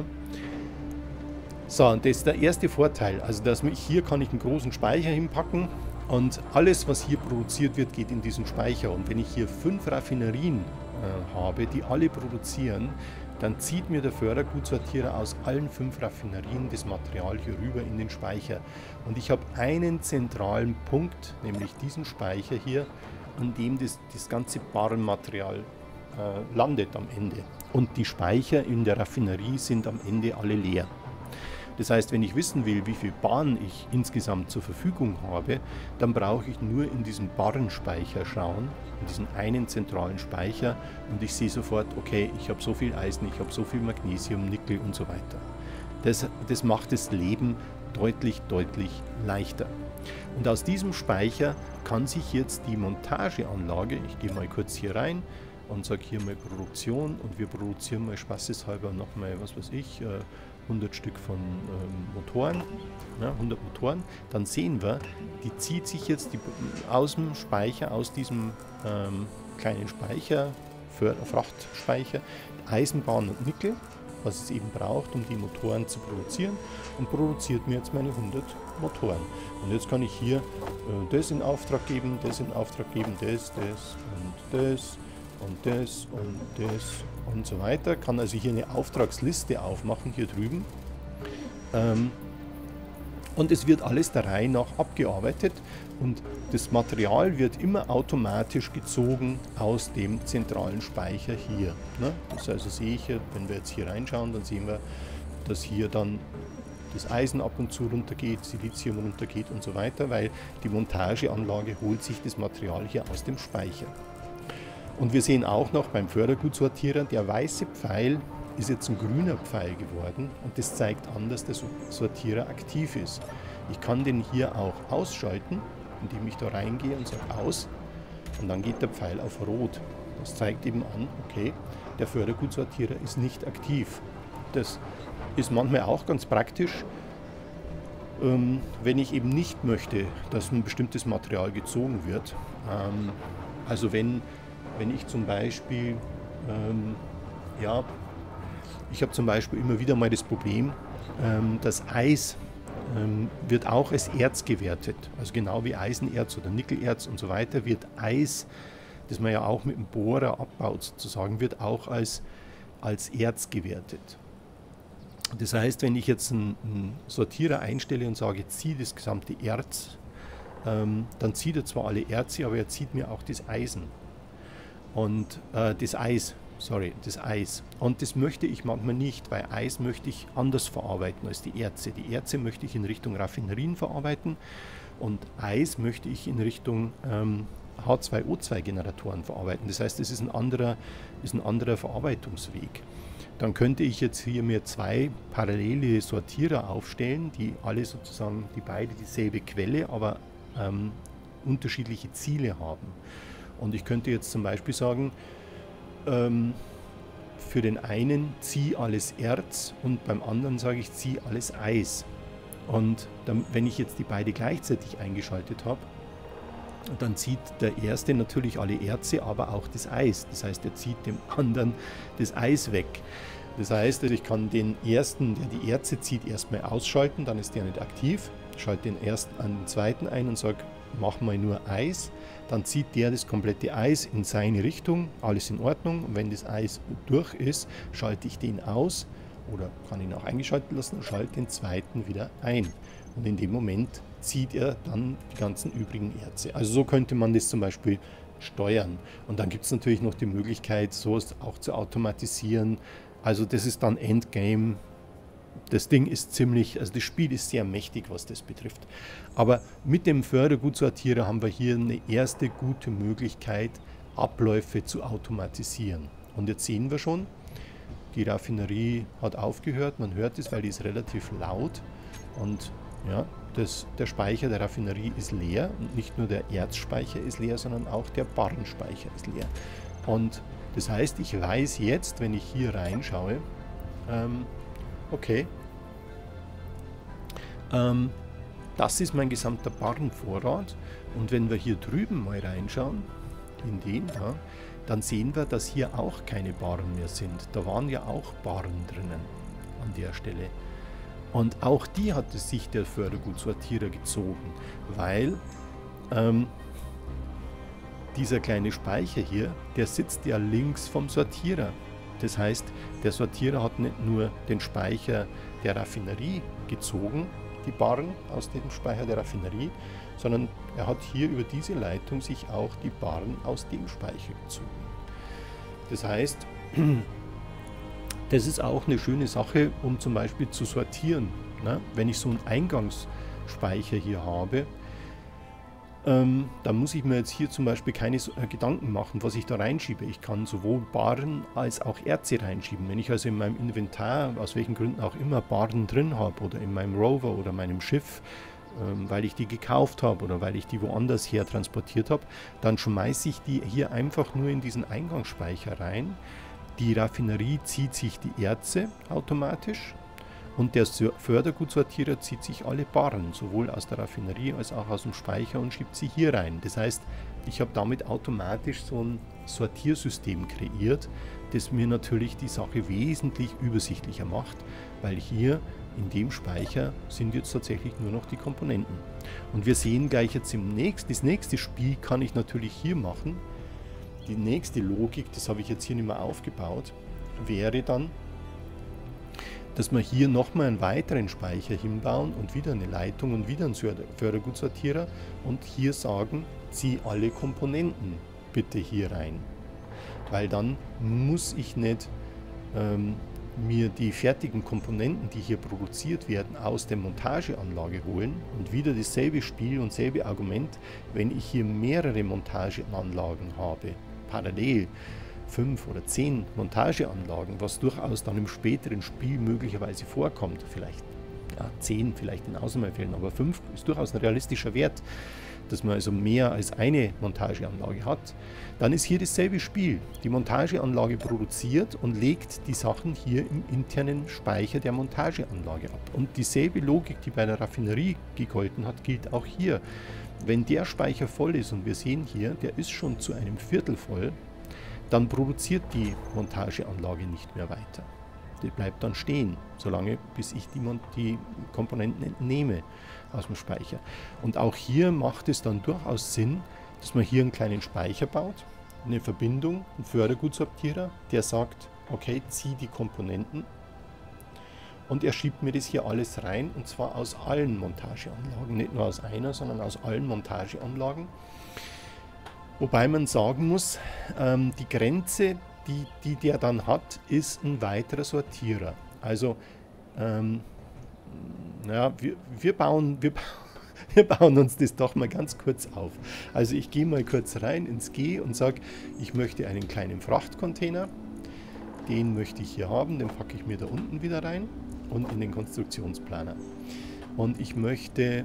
So, und das ist der erste Vorteil. Also hier kann ich einen großen Speicher hinpacken und alles, was hier produziert wird, geht in diesen Speicher. Und wenn ich hier 5 Raffinerien habe, die alle produzieren, dann zieht mir der Fördergutsortierer aus allen 5 Raffinerien das Material hier rüber in den Speicher. Und ich habe einen zentralen Punkt, nämlich diesen Speicher hier, an dem das ganze Barrenmaterial landet am Ende. Und die Speicher in der Raffinerie sind am Ende alle leer. Das heißt, wenn ich wissen will, wie viel Barren ich insgesamt zur Verfügung habe, dann brauche ich nur in diesen Barrenspeicher schauen, in diesen einen zentralen Speicher, und ich sehe sofort, okay, ich habe so viel Eisen, ich habe so viel Magnesium, Nickel und so weiter. Das macht das Leben deutlich, deutlich leichter. Und aus diesem Speicher kann sich jetzt die Montageanlage, ich gehe mal kurz hier rein und sage hier mal Produktion, und wir produzieren mal spaßeshalber nochmal, was weiß ich, 100 Stück von Motoren, ja, 100 Motoren, dann sehen wir, die zieht sich jetzt aus dem Speicher, aus diesem kleinen Speicher, Frachtspeicher, Eisenbahn und Nickel, was es eben braucht, um die Motoren zu produzieren, und produziert mir jetzt meine 100 Motoren. Und jetzt kann ich hier das in Auftrag geben, das in Auftrag geben, das und das und das und das und so weiter. Kann also hier eine Auftragsliste aufmachen, hier drüben. Und es wird alles der Reihe nach abgearbeitet, und das Material wird immer automatisch gezogen aus dem zentralen Speicher hier. Ne? Das also sehe ich hier, wenn wir jetzt hier reinschauen, dann sehen wir, dass hier dann das Eisen ab und zu runtergeht, Silizium runtergeht und so weiter, weil die Montageanlage holt sich das Material hier aus dem Speicher. Und wir sehen auch noch beim Fördergutsortierer, der weiße Pfeil ist jetzt ein grüner Pfeil geworden, und das zeigt an, dass der Sortierer aktiv ist. Ich kann den hier auch ausschalten, indem ich da reingehe und sage aus, und dann geht der Pfeil auf Rot. Das zeigt eben an, okay, der Fördergutsortierer ist nicht aktiv. Das ist manchmal auch ganz praktisch, wenn ich eben nicht möchte, dass ein bestimmtes Material gezogen wird. Also wenn ich zum Beispiel, ja, ich habe zum Beispiel immer wieder mal das Problem, das Eis wird auch als Erz gewertet. Also genau wie Eisenerz oder Nickelerz und so weiter wird Eis, das man ja auch mit dem Bohrer abbaut sozusagen, wird auch als Erz gewertet. Das heißt, wenn ich jetzt einen Sortierer einstelle und sage, zieh das gesamte Erz, dann zieht er zwar alle Erze, aber er zieht mir auch das Eisen. Und das Eis. Und das möchte ich manchmal nicht, weil Eis möchte ich anders verarbeiten als die Erze. Die Erze möchte ich in Richtung Raffinerien verarbeiten, und Eis möchte ich in Richtung H2O2-Generatoren verarbeiten. Das heißt, es ist ein anderer Verarbeitungsweg. Dann könnte ich jetzt hier mir 2 parallele Sortierer aufstellen, die alle sozusagen, die beide dieselbe Quelle, aber unterschiedliche Ziele haben. Und ich könnte jetzt zum Beispiel sagen, für den einen zieh alles Erz, und beim anderen sage ich, zieh alles Eis. Und dann, wenn ich jetzt die beide gleichzeitig eingeschaltet habe, Und dann zieht der erste natürlich alle Erze, aber auch das Eis. Das heißt, er zieht dem anderen das Eis weg. Das heißt, ich kann den ersten, der die Erze zieht, erstmal ausschalten, dann ist der nicht aktiv. Schalte den ersten an den zweiten ein und sage, mach mal nur Eis. Dann zieht der das komplette Eis in seine Richtung, alles in Ordnung. Und wenn das Eis durch ist, schalte ich den aus oder kann ihn auch eingeschaltet lassen und schalte den zweiten wieder ein. Und in dem Moment zieht er dann die ganzen übrigen Erze. Also so könnte man das zum Beispiel steuern. Und dann gibt es natürlich noch die Möglichkeit, sowas auch zu automatisieren. Also das ist dann Endgame. Das Ding ist ziemlich, also das Spiel ist sehr mächtig, was das betrifft. Aber mit dem Fördergutsortierer haben wir hier eine erste gute Möglichkeit, Abläufe zu automatisieren. Und jetzt sehen wir schon, die Raffinerie hat aufgehört. Man hört es, weil die ist relativ laut. Und ja, der Speicher der Raffinerie ist leer. Und nicht nur der Erzspeicher ist leer, sondern auch der Barrenspeicher ist leer. Und das heißt, ich weiß jetzt, wenn ich hier reinschaue, okay, das ist mein gesamter Barrenvorrat. Und wenn wir hier drüben mal reinschauen, in den da, dann sehen wir, dass hier auch keine Barren mehr sind. Da waren ja auch Barren drinnen an der Stelle. Und auch die hat es sich der Fördergutsortierer gezogen, weil dieser kleine Speicher hier, der sitzt ja links vom Sortierer. Das heißt, der Sortierer hat nicht nur den Speicher der Raffinerie gezogen, die Barren aus dem Speicher der Raffinerie, sondern er hat hier über diese Leitung sich auch die Barren aus dem Speicher gezogen. Das heißt, das ist auch eine schöne Sache, um zum Beispiel zu sortieren. Ne? Wenn ich so einen Eingangsspeicher hier habe, dann muss ich mir jetzt hier zum Beispiel keine Gedanken machen, was ich da reinschiebe. Ich kann sowohl Barren als auch Erze reinschieben. Wenn ich also in meinem Inventar, aus welchen Gründen auch immer, Barren drin habe oder in meinem Rover oder meinem Schiff, weil ich die gekauft habe oder weil ich die woanders her transportiert habe, dann schmeiße ich die hier einfach nur in diesen Eingangsspeicher rein. Die Raffinerie zieht sich die Erze automatisch. Und der Fördergutsortierer zieht sich alle Barren, sowohl aus der Raffinerie als auch aus dem Speicher und schiebt sie hier rein. Das heißt, ich habe damit automatisch so ein Sortiersystem kreiert, das mir natürlich die Sache wesentlich übersichtlicher macht, weil hier in dem Speicher sind jetzt tatsächlich nur noch die Komponenten. Und wir sehen gleich jetzt das nächste Spiel kann ich natürlich hier machen. Die nächste Logik, das habe ich jetzt hier nicht mehr aufgebaut, wäre dann, dass wir hier nochmal einen weiteren Speicher hinbauen und wieder eine Leitung und wieder einen Fördergutsortierer und hier sagen, zieh alle Komponenten bitte hier rein. Weil dann muss ich nicht mir die fertigen Komponenten, die hier produziert werden, aus der Montageanlage holen und wieder dasselbe Spiel und dasselbe Argument, wenn ich hier mehrere Montageanlagen habe, parallel. 5 oder 10 Montageanlagen, was durchaus dann im späteren Spiel möglicherweise vorkommt. Vielleicht 10, vielleicht in Ausnahmefällen, aber 5 ist durchaus ein realistischer Wert, dass man also mehr als eine Montageanlage hat. Dann ist hier dasselbe Spiel. Die Montageanlage produziert und legt die Sachen hier im internen Speicher der Montageanlage ab. Und dieselbe Logik, die bei der Raffinerie gegolten hat, gilt auch hier. Wenn der Speicher voll ist, und wir sehen hier, der ist schon zu einem Viertel voll, dann produziert die Montageanlage nicht mehr weiter. Die bleibt dann stehen, solange bis ich die Komponenten entnehme aus dem Speicher. Und auch hier macht es dann durchaus Sinn, dass man hier einen kleinen Speicher baut, eine Verbindung, einen Fördergutsortierer, der sagt, okay, zieh die Komponenten und er schiebt mir das hier alles rein und zwar aus allen Montageanlagen, nicht nur aus einer, sondern aus allen Montageanlagen. Wobei man sagen muss, die Grenze, die der dann hat, ist ein weiterer Sortierer. Also, ja, wir bauen uns das doch mal ganz kurz auf. Also ich gehe mal kurz rein ins G und sage, ich möchte einen kleinen Frachtcontainer. Den möchte ich hier haben, den packe ich mir da unten wieder rein und in den Konstruktionsplaner. Und ich möchte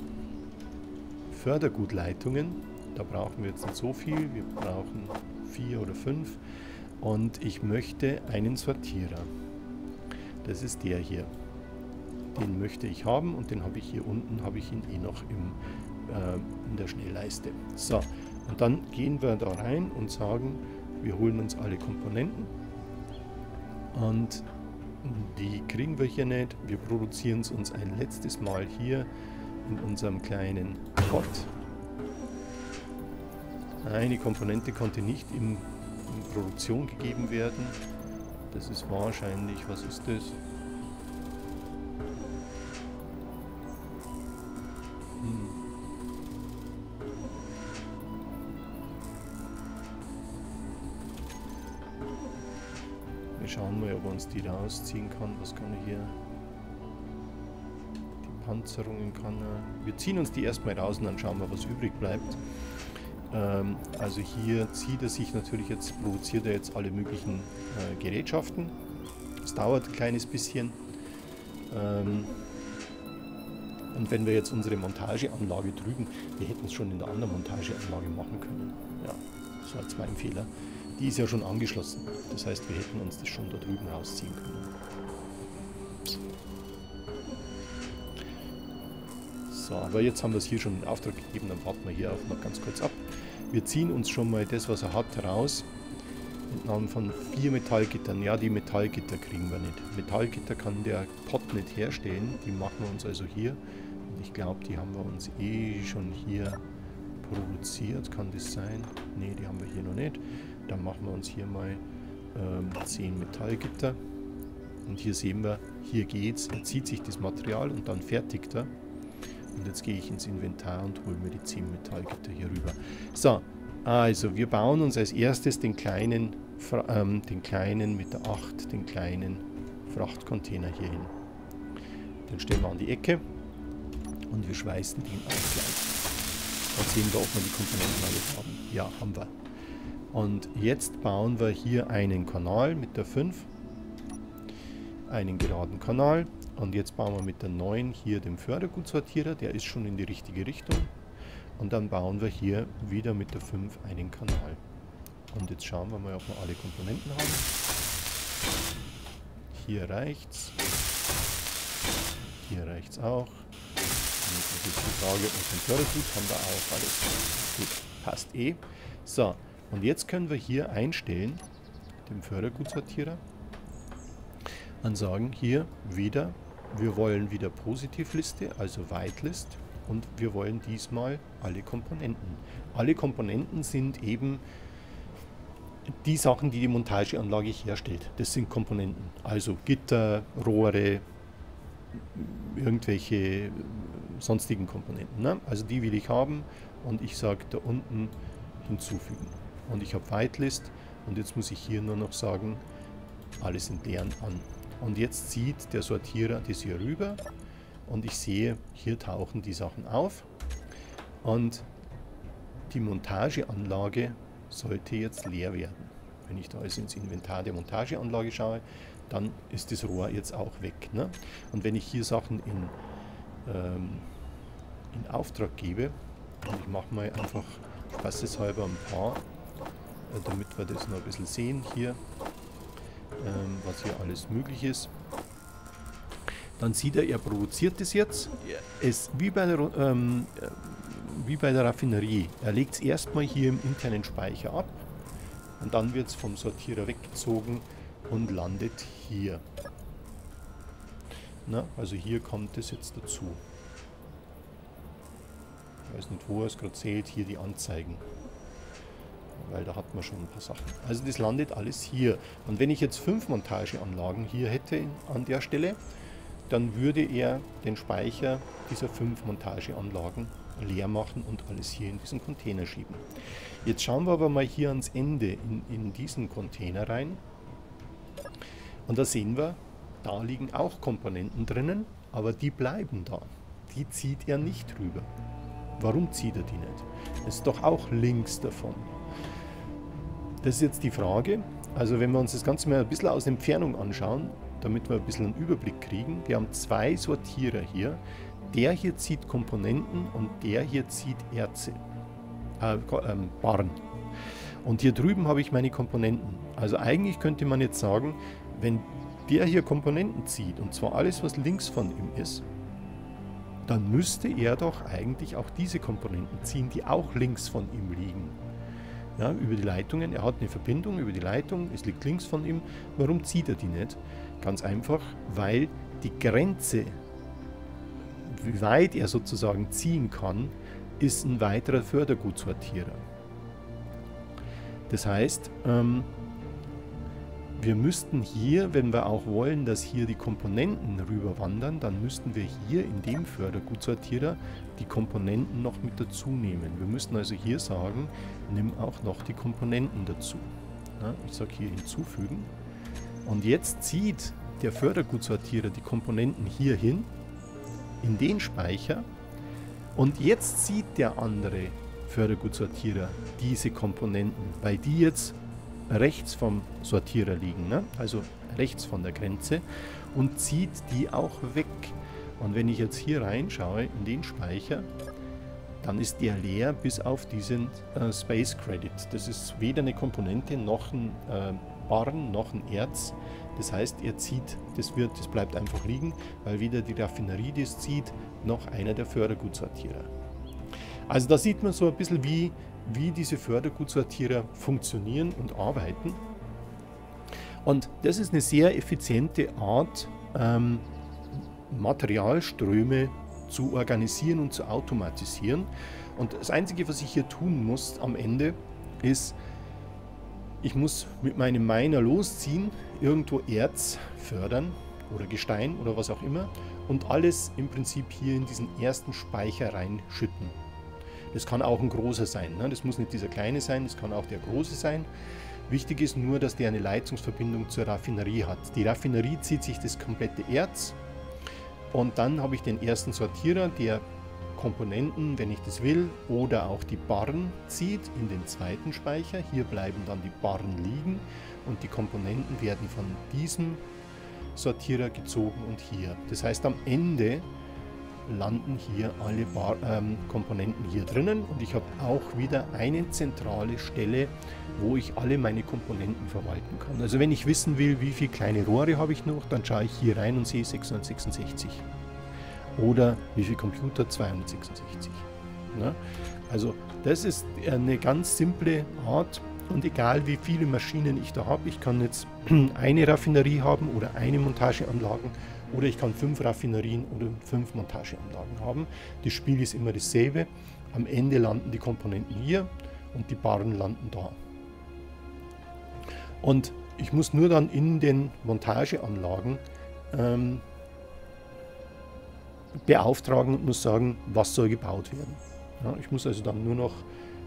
Fördergutleitungen. Da brauchen wir jetzt nicht so viel, wir brauchen 4 oder 5 und ich möchte einen Sortierer. Das ist der hier. Den möchte ich haben und den habe ich hier unten, habe ich ihn eh noch in der Schnellleiste. So, und dann gehen wir da rein und sagen, wir holen uns alle Komponenten und die kriegen wir hier nicht. Wir produzieren es uns ein letztes Mal hier in unserem kleinen Bot. Eine Komponente konnte nicht in Produktion gegeben werden. Das ist wahrscheinlich, was ist das? Wir schauen mal, ob er uns die rausziehen kann. Was kann er hier? Die Panzerungen kann er. Wir ziehen uns die erstmal raus und dann schauen wir, was übrig bleibt. Also hier zieht er sich natürlich jetzt, produziert er jetzt alle möglichen Gerätschaften. Das dauert ein kleines bisschen. Und wenn wir jetzt unsere Montageanlage drüben, wir hätten es schon in der anderen Montageanlage machen können. Ja, das war jetzt mein Fehler. Die ist ja schon angeschlossen. Das heißt, wir hätten uns das schon da drüben rausziehen können. So, aber jetzt haben wir es hier schon in Auftrag gegeben, dann warten wir hier auch noch ganz kurz ab. Wir ziehen uns schon mal das, was er hat, raus. Entnahmen von 4 Metallgittern. Ja, die Metallgitter kriegen wir nicht. Metallgitter kann der Pot nicht herstellen. Die machen wir uns also hier. Und ich glaube, die haben wir uns eh schon hier produziert. Kann das sein? Ne, die haben wir hier noch nicht. Dann machen wir uns hier mal 10 Metallgitter. Und hier sehen wir, hier geht's. Er zieht sich das Material und dann fertigt er. Und jetzt gehe ich ins Inventar und hole mir die 10 Metallgitter hier rüber. So, also wir bauen uns als erstes den kleinen mit der 8, den kleinen Frachtcontainer hier hin. Den stellen wir an die Ecke und wir schweißen den auch gleich. Dann sehen wir, ob wir die Komponenten alle haben. Ja, haben wir. Und jetzt bauen wir hier einen Kanal mit der 5. Einen geraden Kanal. Und jetzt bauen wir mit der 9 hier den Fördergutsortierer, der ist schon in die richtige Richtung. Und dann bauen wir hier wieder mit der 5 einen Kanal. Und jetzt schauen wir mal, ob wir alle Komponenten haben. Hier reicht's. Hier reicht's auch. Und jetzt ist die Frage, ob wir Fördergut haben wir auch alles. Gut, passt eh. So, und jetzt können wir hier einstellen, den Fördergutsortierer, und sagen hier wieder, wir wollen wieder Positivliste, also Whitelist, und wir wollen diesmal alle Komponenten. Alle Komponenten sind eben die Sachen, die die Montageanlage herstellt. Das sind Komponenten, also Gitter, Rohre, irgendwelche sonstigen Komponenten. Ne? Also die will ich haben und ich sage da unten hinzufügen. Und ich habe Whitelist und jetzt muss ich hier nur noch sagen, alles entleeren an. Und jetzt zieht der Sortierer das hier rüber und ich sehe, hier tauchen die Sachen auf und die Montageanlage sollte jetzt leer werden. Wenn ich da also ins Inventar der Montageanlage schaue, dann ist das Rohr jetzt auch weg. Ne? Und wenn ich hier Sachen in Auftrag gebe, und ich mache mal einfach spaßeshalber ein paar, damit wir das noch ein bisschen sehen hier, was hier alles möglich ist. Dann sieht er produziert das jetzt. Es, wie bei der Raffinerie. Er legt es erstmal hier im internen Speicher ab und dann wird es vom Sortierer weggezogen und landet hier. Na, also hier kommt es jetzt dazu. Ich weiß nicht, wo er es gerade zählt, hier die Anzeigen. Weil da hat man schon ein paar Sachen. Also das landet alles hier. Und wenn ich jetzt 5 Montageanlagen hier hätte an der Stelle, dann würde er den Speicher dieser 5 Montageanlagen leer machen und alles hier in diesen Container schieben. Jetzt schauen wir aber mal hier ans Ende in diesen Container rein. Und da sehen wir, da liegen auch Komponenten drinnen, aber die bleiben da. Die zieht er nicht rüber. Warum zieht er die nicht? Das ist doch auch links davon. Das ist jetzt die Frage. Also wenn wir uns das Ganze mal ein bisschen aus Entfernung anschauen, damit wir ein bisschen einen Überblick kriegen. Wir haben 2 Sortierer hier. Der hier zieht Komponenten und der hier zieht Erze, Barren. Und hier drüben habe ich meine Komponenten. Also eigentlich könnte man jetzt sagen, wenn der hier Komponenten zieht, und zwar alles, was links von ihm ist, dann müsste er doch eigentlich auch diese Komponenten ziehen, die auch links von ihm liegen. Ja, über die Leitungen, er hat eine Verbindung über die Leitung, es liegt links von ihm. Warum zieht er die nicht? Ganz einfach, weil die Grenze, wie weit er sozusagen ziehen kann, ist ein weiterer Fördergutsortierer. Das heißt, wir müssten hier, wenn wir auch wollen, dass hier die Komponenten rüberwandern, dann müssten wir hier in dem Fördergutsortierer die Komponenten noch mit dazu nehmen. Wir müssten also hier sagen, nimm auch noch die Komponenten dazu. Ja, ich sage hier hinzufügen. Und jetzt zieht der Fördergutsortierer die Komponenten hier hin, in den Speicher. Und jetzt zieht der andere Fördergutsortierer diese Komponenten, weil die jetzt rechts vom Sortierer liegen, ne? Also rechts von der Grenze, und zieht die auch weg. Und wenn ich jetzt hier reinschaue in den Speicher, dann ist der leer bis auf diesen Space Credit. Das ist weder eine Komponente noch ein Barren noch ein Erz. Das heißt, er zieht, das bleibt einfach liegen, weil weder die Raffinerie das zieht, noch einer der Fördergutsortierer. Also da sieht man so ein bisschen, wie diese Fördergutsortierer funktionieren und arbeiten. Und das ist eine sehr effiziente Art, Materialströme zu organisieren und zu automatisieren. Und das Einzige, was ich hier tun muss am Ende, ist, ich muss mit meinem Miner losziehen, irgendwo Erz fördern oder Gestein oder was auch immer und alles im Prinzip hier in diesen ersten Speicher reinschütten. Das kann auch ein großer sein, ne? Das muss nicht dieser kleine sein, das kann auch der große sein. Wichtig ist nur, dass der eine Leitungsverbindung zur Raffinerie hat. Die Raffinerie zieht sich das komplette Erz und dann habe ich den ersten Sortierer, der Komponenten, wenn ich das will, oder auch die Barren zieht in den zweiten Speicher. Hier bleiben dann die Barren liegen und die Komponenten werden von diesem Sortierer gezogen und hier. Das heißt, am Ende landen hier alle Komponenten hier drinnen und ich habe auch wieder eine zentrale Stelle, wo ich alle meine Komponenten verwalten kann. Also wenn ich wissen will, wie viele kleine Rohre habe ich noch, dann schaue ich hier rein und sehe 666. Oder wie viel Computer? 266. Ne? Also das ist eine ganz simple Art und egal wie viele Maschinen ich da habe, ich kann jetzt eine Raffinerie haben oder eine Montageanlage oder ich kann 5 Raffinerien oder 5 Montageanlagen haben. Das Spiel ist immer dasselbe. Am Ende landen die Komponenten hier und die Barren landen da. Und ich muss nur dann in den Montageanlagen beauftragen und muss sagen, was soll gebaut werden. Ja, ich muss also dann nur noch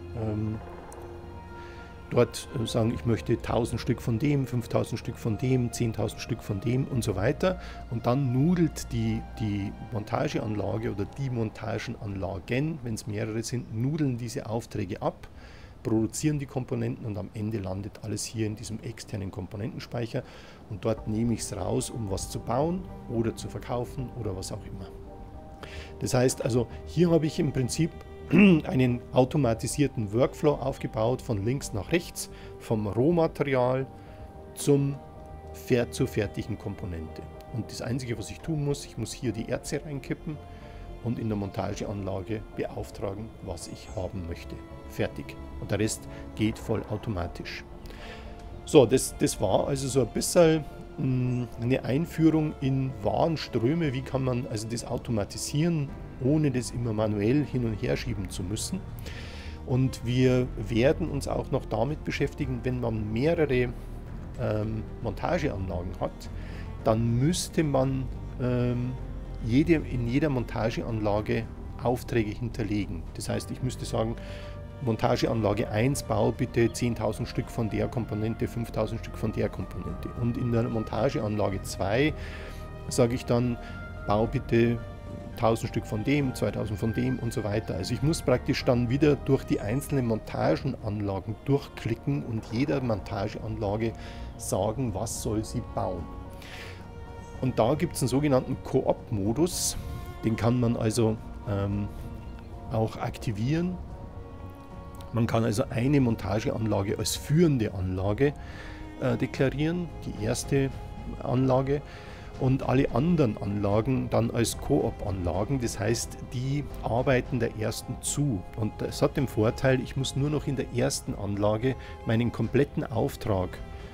dort sagen, ich möchte 1000 Stück von dem, 5000 Stück von dem, 10.000 Stück von dem und so weiter. Und dann nudelt die Montageanlage oder die Montagenanlagen, wenn es mehrere sind, nudeln diese Aufträge ab, produzieren die Komponenten und am Ende landet alles hier in diesem externen Komponentenspeicher und dort nehme ich es raus, um was zu bauen oder zu verkaufen oder was auch immer. Das heißt also, hier habe ich im Prinzip einen automatisierten Workflow aufgebaut, von links nach rechts, vom Rohmaterial zur fertigen Komponente. Und das Einzige, was ich tun muss, ich muss hier die Erze reinkippen und in der Montageanlage beauftragen, was ich haben möchte. Fertig. Und der Rest geht vollautomatisch. So, das war also so ein bisschen eine Einführung in Warenströme. Wie kann man also das automatisieren, ohne das immer manuell hin und her schieben zu müssen. Und wir werden uns auch noch damit beschäftigen, wenn man mehrere Montageanlagen hat, dann müsste man in jeder Montageanlage Aufträge hinterlegen. Das heißt, ich müsste sagen, Montageanlage 1, bau bitte 10.000 Stück von der Komponente, 5.000 Stück von der Komponente. Und in der Montageanlage 2 sage ich dann, bau bitte 1000 Stück von dem, 2000 von dem und so weiter. Also ich muss praktisch dann wieder durch die einzelnen Montagenanlagen durchklicken und jeder Montageanlage sagen, was soll sie bauen. Und da gibt es einen sogenannten Koop-Modus, den kann man also auch aktivieren. Man kann also eine Montageanlage als führende Anlage deklarieren, die erste Anlage. und alle anderen Anlagen dann als Koop-Anlagen. Das heißt, die arbeiten der ersten zu. Und das hat den Vorteil, ich muss nur noch in der ersten Anlage meinen kompletten Auftrag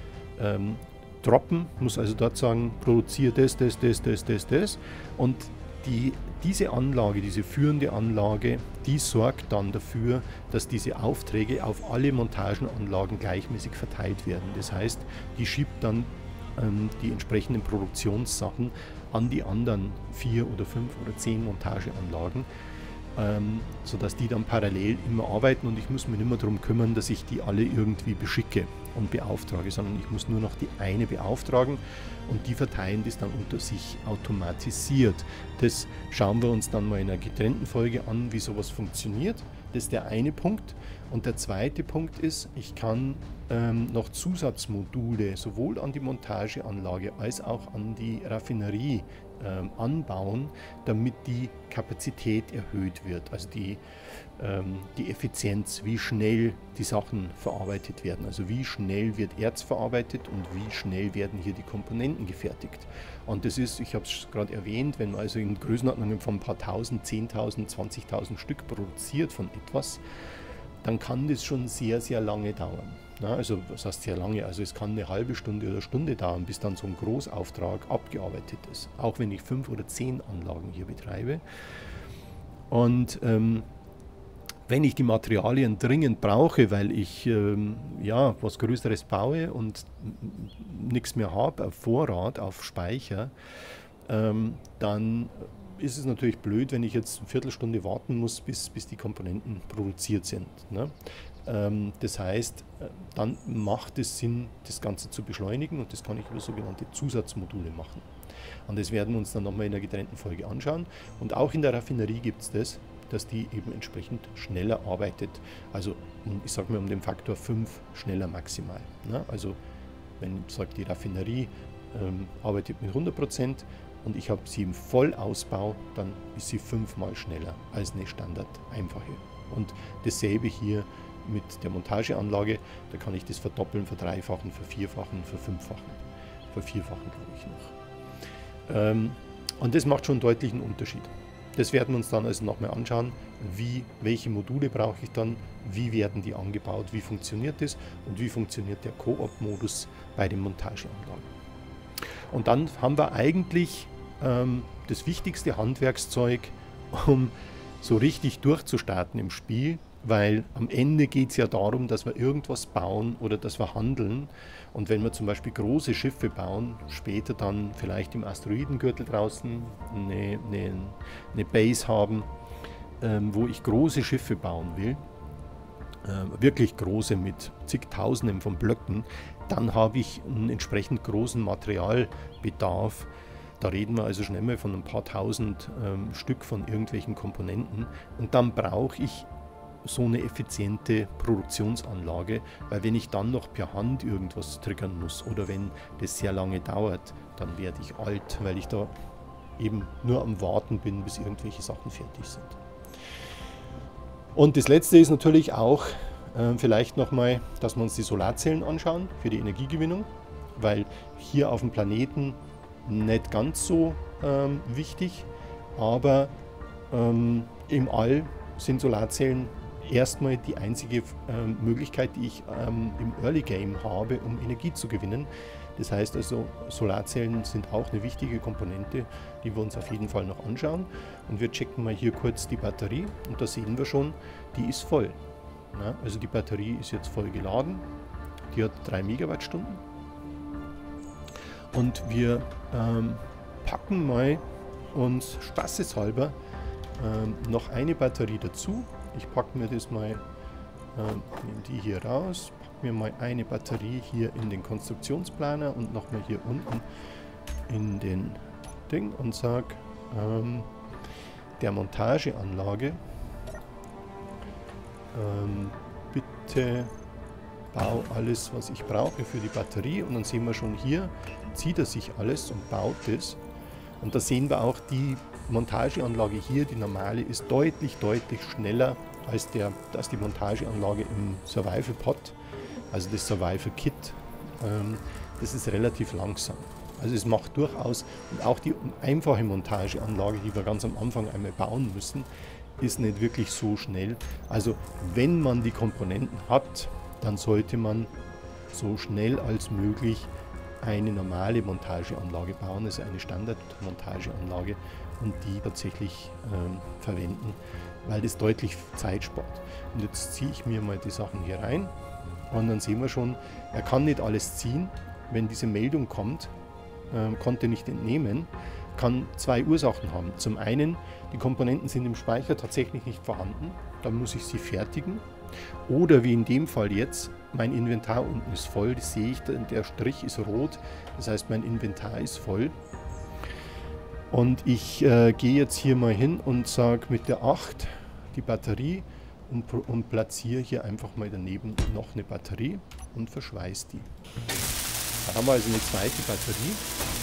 droppen, muss also dort sagen, produziere das. Und diese Anlage, diese führende Anlage, die sorgt dann dafür, dass diese Aufträge auf alle Montagenanlagen gleichmäßig verteilt werden. Das heißt, die schiebt dann die entsprechenden Produktionssachen an die anderen 4 oder 5 oder 10 Montageanlagen, sodass die dann parallel immer arbeiten und ich muss mich nicht mehr darum kümmern, dass ich die alle irgendwie beschicke und beauftrage, sondern ich muss nur noch die eine beauftragen und die verteilen das dann unter sich automatisiert. Das schauen wir uns dann mal in einer getrennten Folge an, wie sowas funktioniert. Das ist der eine Punkt. Und der zweite Punkt ist, ich kann noch Zusatzmodule sowohl an die Montageanlage als auch an die Raffinerie anbauen, damit die Kapazität erhöht wird, also die Effizienz, wie schnell die Sachen verarbeitet werden, also wie schnell wird Erz verarbeitet und wie schnell werden hier die Komponenten gefertigt. Und das ist, ich habe es gerade erwähnt, wenn man also in Größenordnungen von ein paar tausend, 10.000, 20.000 Stück produziert von etwas, dann kann das schon sehr, sehr lange dauern. Ja, also was heißt sehr lange? Also es kann eine halbe Stunde oder Stunde dauern, bis dann so ein Großauftrag abgearbeitet ist. Auch wenn ich 5 oder 10 Anlagen hier betreibe. Und wenn ich die Materialien dringend brauche, weil ich ja, was Größeres baue und nichts mehr habe auf Vorrat, auf Speicher, dann ist es natürlich blöd, wenn ich jetzt eine Viertelstunde warten muss, bis die Komponenten produziert sind. Ne? Das heißt, dann macht es Sinn, das Ganze zu beschleunigen und das kann ich über sogenannte Zusatzmodule machen. Und das werden wir uns dann nochmal in einer getrennten Folge anschauen. Und auch in der Raffinerie gibt es das, dass die eben entsprechend schneller arbeitet. Also ich sage mal um den Faktor 5 schneller maximal. Ne? Also wenn ich sage, die Raffinerie arbeitet mit 100% und ich habe sie im Vollausbau, dann ist sie 5-mal schneller als eine Standard einfache. Und dasselbe hier mit der Montageanlage, da kann ich das verdoppeln, verdreifachen, vervierfachen, verfünffachen, vervierfachen glaube ich noch. Und das macht schon einen deutlichen Unterschied. Das werden wir uns dann also nochmal anschauen, welche Module brauche ich dann, wie werden die angebaut, wie funktioniert das und wie funktioniert der Koop-Modus bei den Montageanlagen. Und dann haben wir eigentlich das wichtigste Handwerkszeug, um so richtig durchzustarten im Spiel, weil am Ende geht es ja darum, dass wir irgendwas bauen oder dass wir handeln. Und wenn wir zum Beispiel große Schiffe bauen, später dann vielleicht im Asteroidengürtel draußen eine Base haben, wo ich große Schiffe bauen will, wirklich große mit zigtausenden von Blöcken, dann habe ich einen entsprechend großen Materialbedarf. Da reden wir also schnell mal von ein paar tausend Stück von irgendwelchen Komponenten und dann brauche ich so eine effiziente Produktionsanlage, weil wenn ich dann noch per Hand irgendwas triggern muss oder wenn das sehr lange dauert, dann werde ich alt, weil ich da eben nur am Warten bin, bis irgendwelche Sachen fertig sind. Und das letzte ist natürlich auch vielleicht nochmal, dass wir uns die Solarzellen anschauen für die Energiegewinnung, weil hier auf dem Planeten nicht ganz so wichtig, aber im All sind Solarzellen erstmal die einzige Möglichkeit, die ich im Early Game habe, um Energie zu gewinnen. Das heißt also, Solarzellen sind auch eine wichtige Komponente, die wir uns auf jeden Fall noch anschauen. Und wir checken mal hier kurz die Batterie und da sehen wir schon, die ist voll. Ja, also die Batterie ist jetzt voll geladen, die hat 3 Megawattstunden. Und wir packen mal uns spaßeshalber noch eine Batterie dazu. Ich packe mir das mal, nehme die hier raus, packe mir mal eine Batterie hier in den Konstruktionsplaner und nochmal hier unten in den Ding und sage der Montageanlage, bitte bau alles, was ich brauche für die Batterie. Und dann sehen wir schon hier, zieht er sich alles und baut es. Und da sehen wir auch, die Montageanlage hier, die normale, ist deutlich schneller als die Montageanlage im Survival Pod, also das Survival Kit. Das ist relativ langsam. Also es macht durchaus, und auch die einfache Montageanlage, die wir ganz am Anfang einmal bauen müssen, ist nicht wirklich so schnell. Also wenn man die Komponenten hat, dann sollte man so schnell als möglich eine normale Montageanlage bauen, also eine Standardmontageanlage, und die tatsächlich verwenden, weil das deutlich Zeit spart. Und jetzt ziehe ich mir mal die Sachen hier rein und dann sehen wir schon, er kann nicht alles ziehen. Wenn diese Meldung kommt, konnte nicht entnehmen, kann zwei Ursachen haben. Zum einen, die Komponenten sind im Speicher tatsächlich nicht vorhanden, dann muss ich sie fertigen. Oder wie in dem Fall jetzt, mein Inventar unten ist voll, das sehe ich, der Strich ist rot, das heißt mein Inventar ist voll. Und ich gehe jetzt hier mal hin und sage mit der 8 die Batterie und platziere hier einfach mal daneben noch eine Batterie und verschweiße die. Da haben wir also eine zweite Batterie.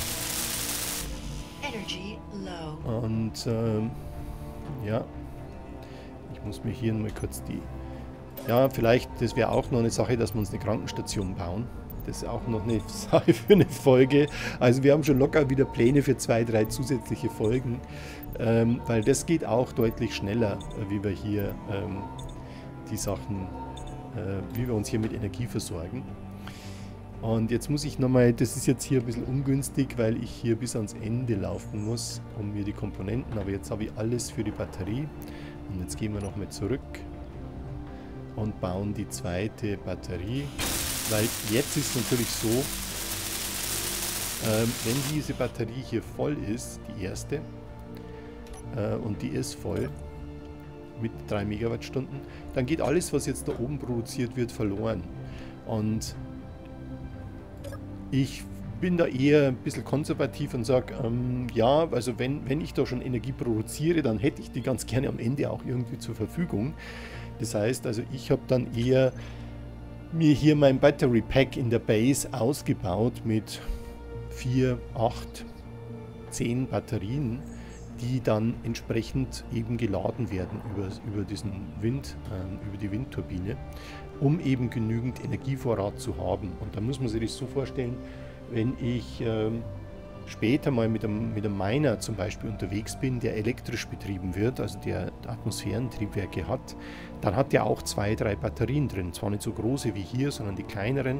Und ja, ich muss mir hier mal kurz die... Ja, vielleicht, das wäre auch noch eine Sache, dass wir uns eine Krankenstation bauen. Das ist auch noch eine Sache für eine Folge. Also wir haben schon locker wieder Pläne für 2, 3 zusätzliche Folgen, weil das geht auch deutlich schneller, wie wir hier die Sachen, wie wir uns hier mit Energie versorgen. Und jetzt muss ich nochmal, das ist jetzt hier ein bisschen ungünstig, weil ich hier bis ans Ende laufen muss, um mir die Komponenten, aber jetzt habe ich alles für die Batterie. Und jetzt gehen wir nochmal zurück und bauen die zweite Batterie, weil jetzt ist es natürlich so, wenn diese Batterie hier voll ist, die erste, und die ist voll mit 3 Megawattstunden, dann geht alles, was jetzt da oben produziert wird, verloren. Und ich bin da eher ein bisschen konservativ und sage, ja, also wenn ich da schon Energie produziere, dann hätte ich die ganz gerne am Ende auch irgendwie zur Verfügung. Das heißt, also ich habe dann eher mir hier mein Battery Pack in der Base ausgebaut mit 4, 8, 10 Batterien, die dann entsprechend eben geladen werden über diesen Wind, über die Windturbine, um eben genügend Energievorrat zu haben. Und da muss man sich das so vorstellen, wenn ich später mal mit einem Miner zum Beispiel unterwegs bin, der elektrisch betrieben wird, also der Atmosphärentriebwerke hat, dann hat der auch 2, 3 Batterien drin. Zwar nicht so große wie hier, sondern die kleineren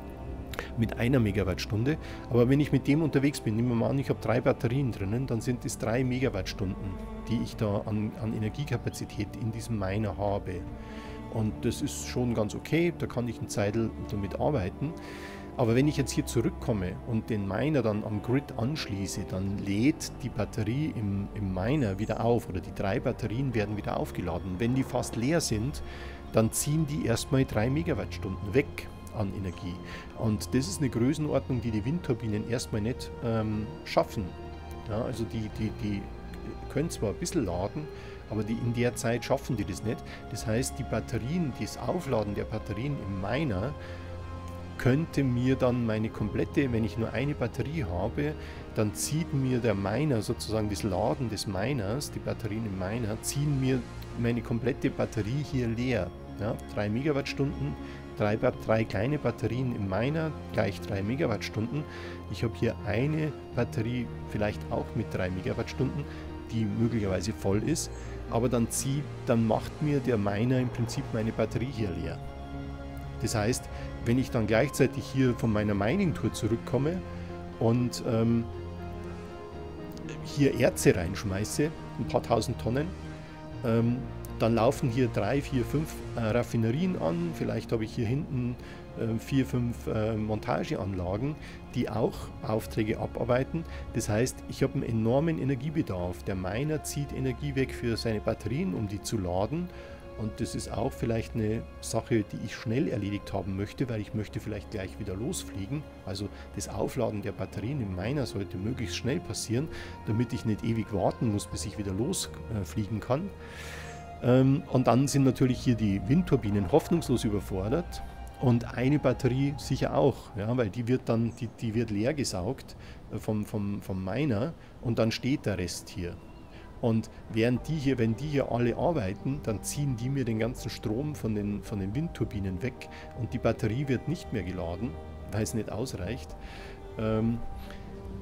mit 1 Megawattstunde. Aber wenn ich mit dem unterwegs bin, nehmen wir mal an, ich habe 3 Batterien drinnen, dann sind es 3 Megawattstunden, die ich da an Energiekapazität in diesem Miner habe. Und das ist schon ganz okay, da kann ich eine Zeit damit arbeiten. Aber wenn ich jetzt hier zurückkomme und den Miner dann am Grid anschließe, dann lädt die Batterie im Miner wieder auf oder die 3 Batterien werden wieder aufgeladen. Wenn die fast leer sind, dann ziehen die erstmal 3 Megawattstunden weg an Energie. Und das ist eine Größenordnung, die die Windturbinen erstmal nicht schaffen. Ja, also die können zwar ein bisschen laden, aber in der Zeit schaffen die das nicht. Das heißt, die Batterien, das Aufladen der Batterien im Miner könnte mir dann meine komplette, wenn ich nur eine Batterie habe, dann zieht mir der Miner sozusagen das Laden des Miners, die Batterien im Miner, ziehen mir meine komplette Batterie hier leer. Ja, 3 Megawattstunden, 3 kleine Batterien im Miner, gleich 3 Megawattstunden. Ich habe hier eine Batterie, vielleicht auch mit 3 Megawattstunden, die möglicherweise voll ist, aber dann macht mir der Miner im Prinzip meine Batterie hier leer. Das heißt, wenn ich dann gleichzeitig hier von meiner Mining-Tour zurückkomme und hier Erze reinschmeiße, ein paar tausend Tonnen, dann laufen hier 3, 4, 5 Raffinerien an. Vielleicht habe ich hier hinten 4, 5 Montageanlagen, die auch Aufträge abarbeiten. Das heißt, ich habe einen enormen Energiebedarf. Der Miner zieht Energie weg für seine Batterien, um die zu laden. Und das ist auch vielleicht eine Sache, die ich schnell erledigt haben möchte, weil ich möchte vielleicht gleich wieder losfliegen. Also das Aufladen der Batterien im Miner sollte möglichst schnell passieren, damit ich nicht ewig warten muss, bis ich wieder losfliegen kann. Und dann sind natürlich hier die Windturbinen hoffnungslos überfordert und eine Batterie sicher auch, ja, weil die wird leer gesaugt vom Miner und dann steht der Rest hier. Und wenn die hier alle arbeiten, dann ziehen die mir den ganzen Strom von den Windturbinen weg und die Batterie wird nicht mehr geladen, weil es nicht ausreicht.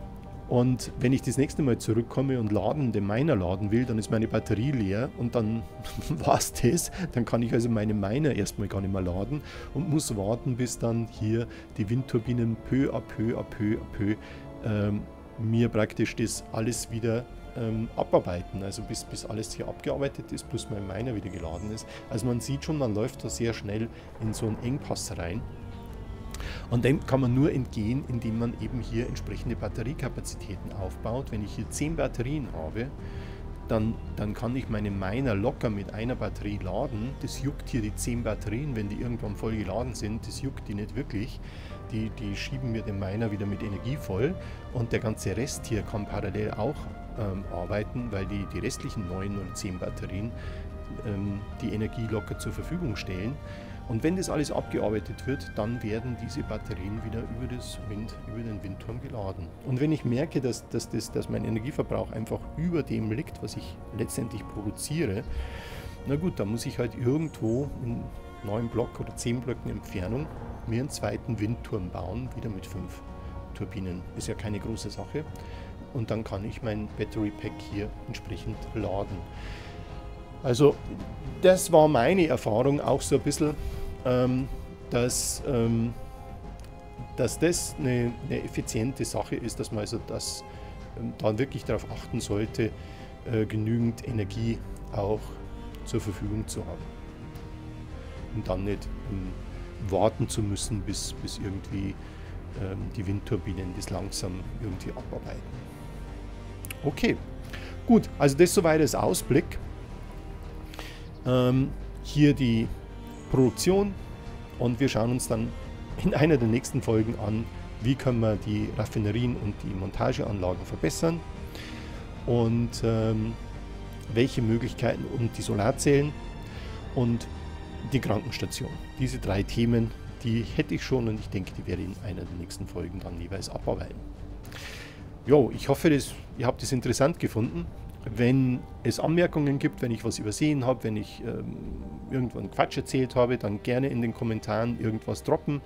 Und wenn ich das nächste Mal zurückkomme und den Miner laden will, dann ist meine Batterie leer und dann war es das. Dann kann ich also meine Miner erstmal gar nicht mehr laden und muss warten, bis dann hier die Windturbinen peu à peu mir praktisch das alles wieder abarbeiten. Also bis alles hier abgearbeitet ist, plus mein Miner wieder geladen ist. Also man sieht schon, man läuft da sehr schnell in so einen Engpass rein. Und dem kann man nur entgehen, indem man eben hier entsprechende Batteriekapazitäten aufbaut. Wenn ich hier 10 Batterien habe, dann kann ich meine Miner locker mit einer Batterie laden. Das juckt hier die 10 Batterien, wenn die irgendwann voll geladen sind, das juckt die nicht wirklich. Die schieben mir den Miner wieder mit Energie voll und der ganze Rest hier kann parallel auch arbeiten, weil die restlichen 9 oder 10 Batterien die Energie locker zur Verfügung stellen. Und wenn das alles abgearbeitet wird, dann werden diese Batterien wieder über den Windturm geladen. Und wenn ich merke, dass mein Energieverbrauch einfach über dem liegt, was ich letztendlich produziere, na gut, dann muss ich halt irgendwo in 9 Block oder 10 Blöcken Entfernung mir einen zweiten Windturm bauen, wieder mit 5 Turbinen. Ist ja keine große Sache. Und dann kann ich mein Battery Pack hier entsprechend laden. Also das war meine Erfahrung auch so ein bisschen, dass das eine effiziente Sache ist, dass man also da wirklich darauf achten sollte, genügend Energie auch zur Verfügung zu haben. Und dann nicht warten zu müssen, bis irgendwie die Windturbinen das langsam irgendwie abarbeiten. Okay, gut, also das soweit als Ausblick. Hier die Produktion und wir schauen uns dann in einer der nächsten Folgen an, wie können wir die Raffinerien und die Montageanlagen verbessern und welche Möglichkeiten und die Solarzellen und die Krankenstation. Diese 3 Themen, die hätte ich schon und ich denke, die werde ich in einer der nächsten Folgen dann jeweils abarbeiten. Jo, ich hoffe, ihr habt es interessant gefunden. Wenn es Anmerkungen gibt, wenn ich was übersehen habe, wenn ich irgendwann Quatsch erzählt habe, dann gerne in den Kommentaren irgendwas droppen.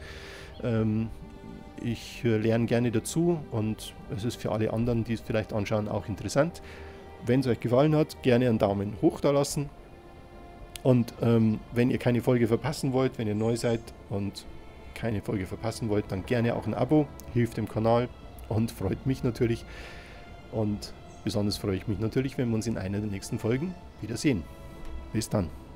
Ich lerne gerne dazu und es ist für alle anderen, die es vielleicht anschauen, auch interessant. Wenn es euch gefallen hat, gerne einen Daumen hoch da lassen. Und wenn ihr keine Folge verpassen wollt, wenn ihr neu seid und keine Folge verpassen wollt, dann gerne auch ein Abo, hilft dem Kanal und freut mich natürlich. Und besonders freue ich mich natürlich, wenn wir uns in einer der nächsten Folgen wiedersehen. Bis dann.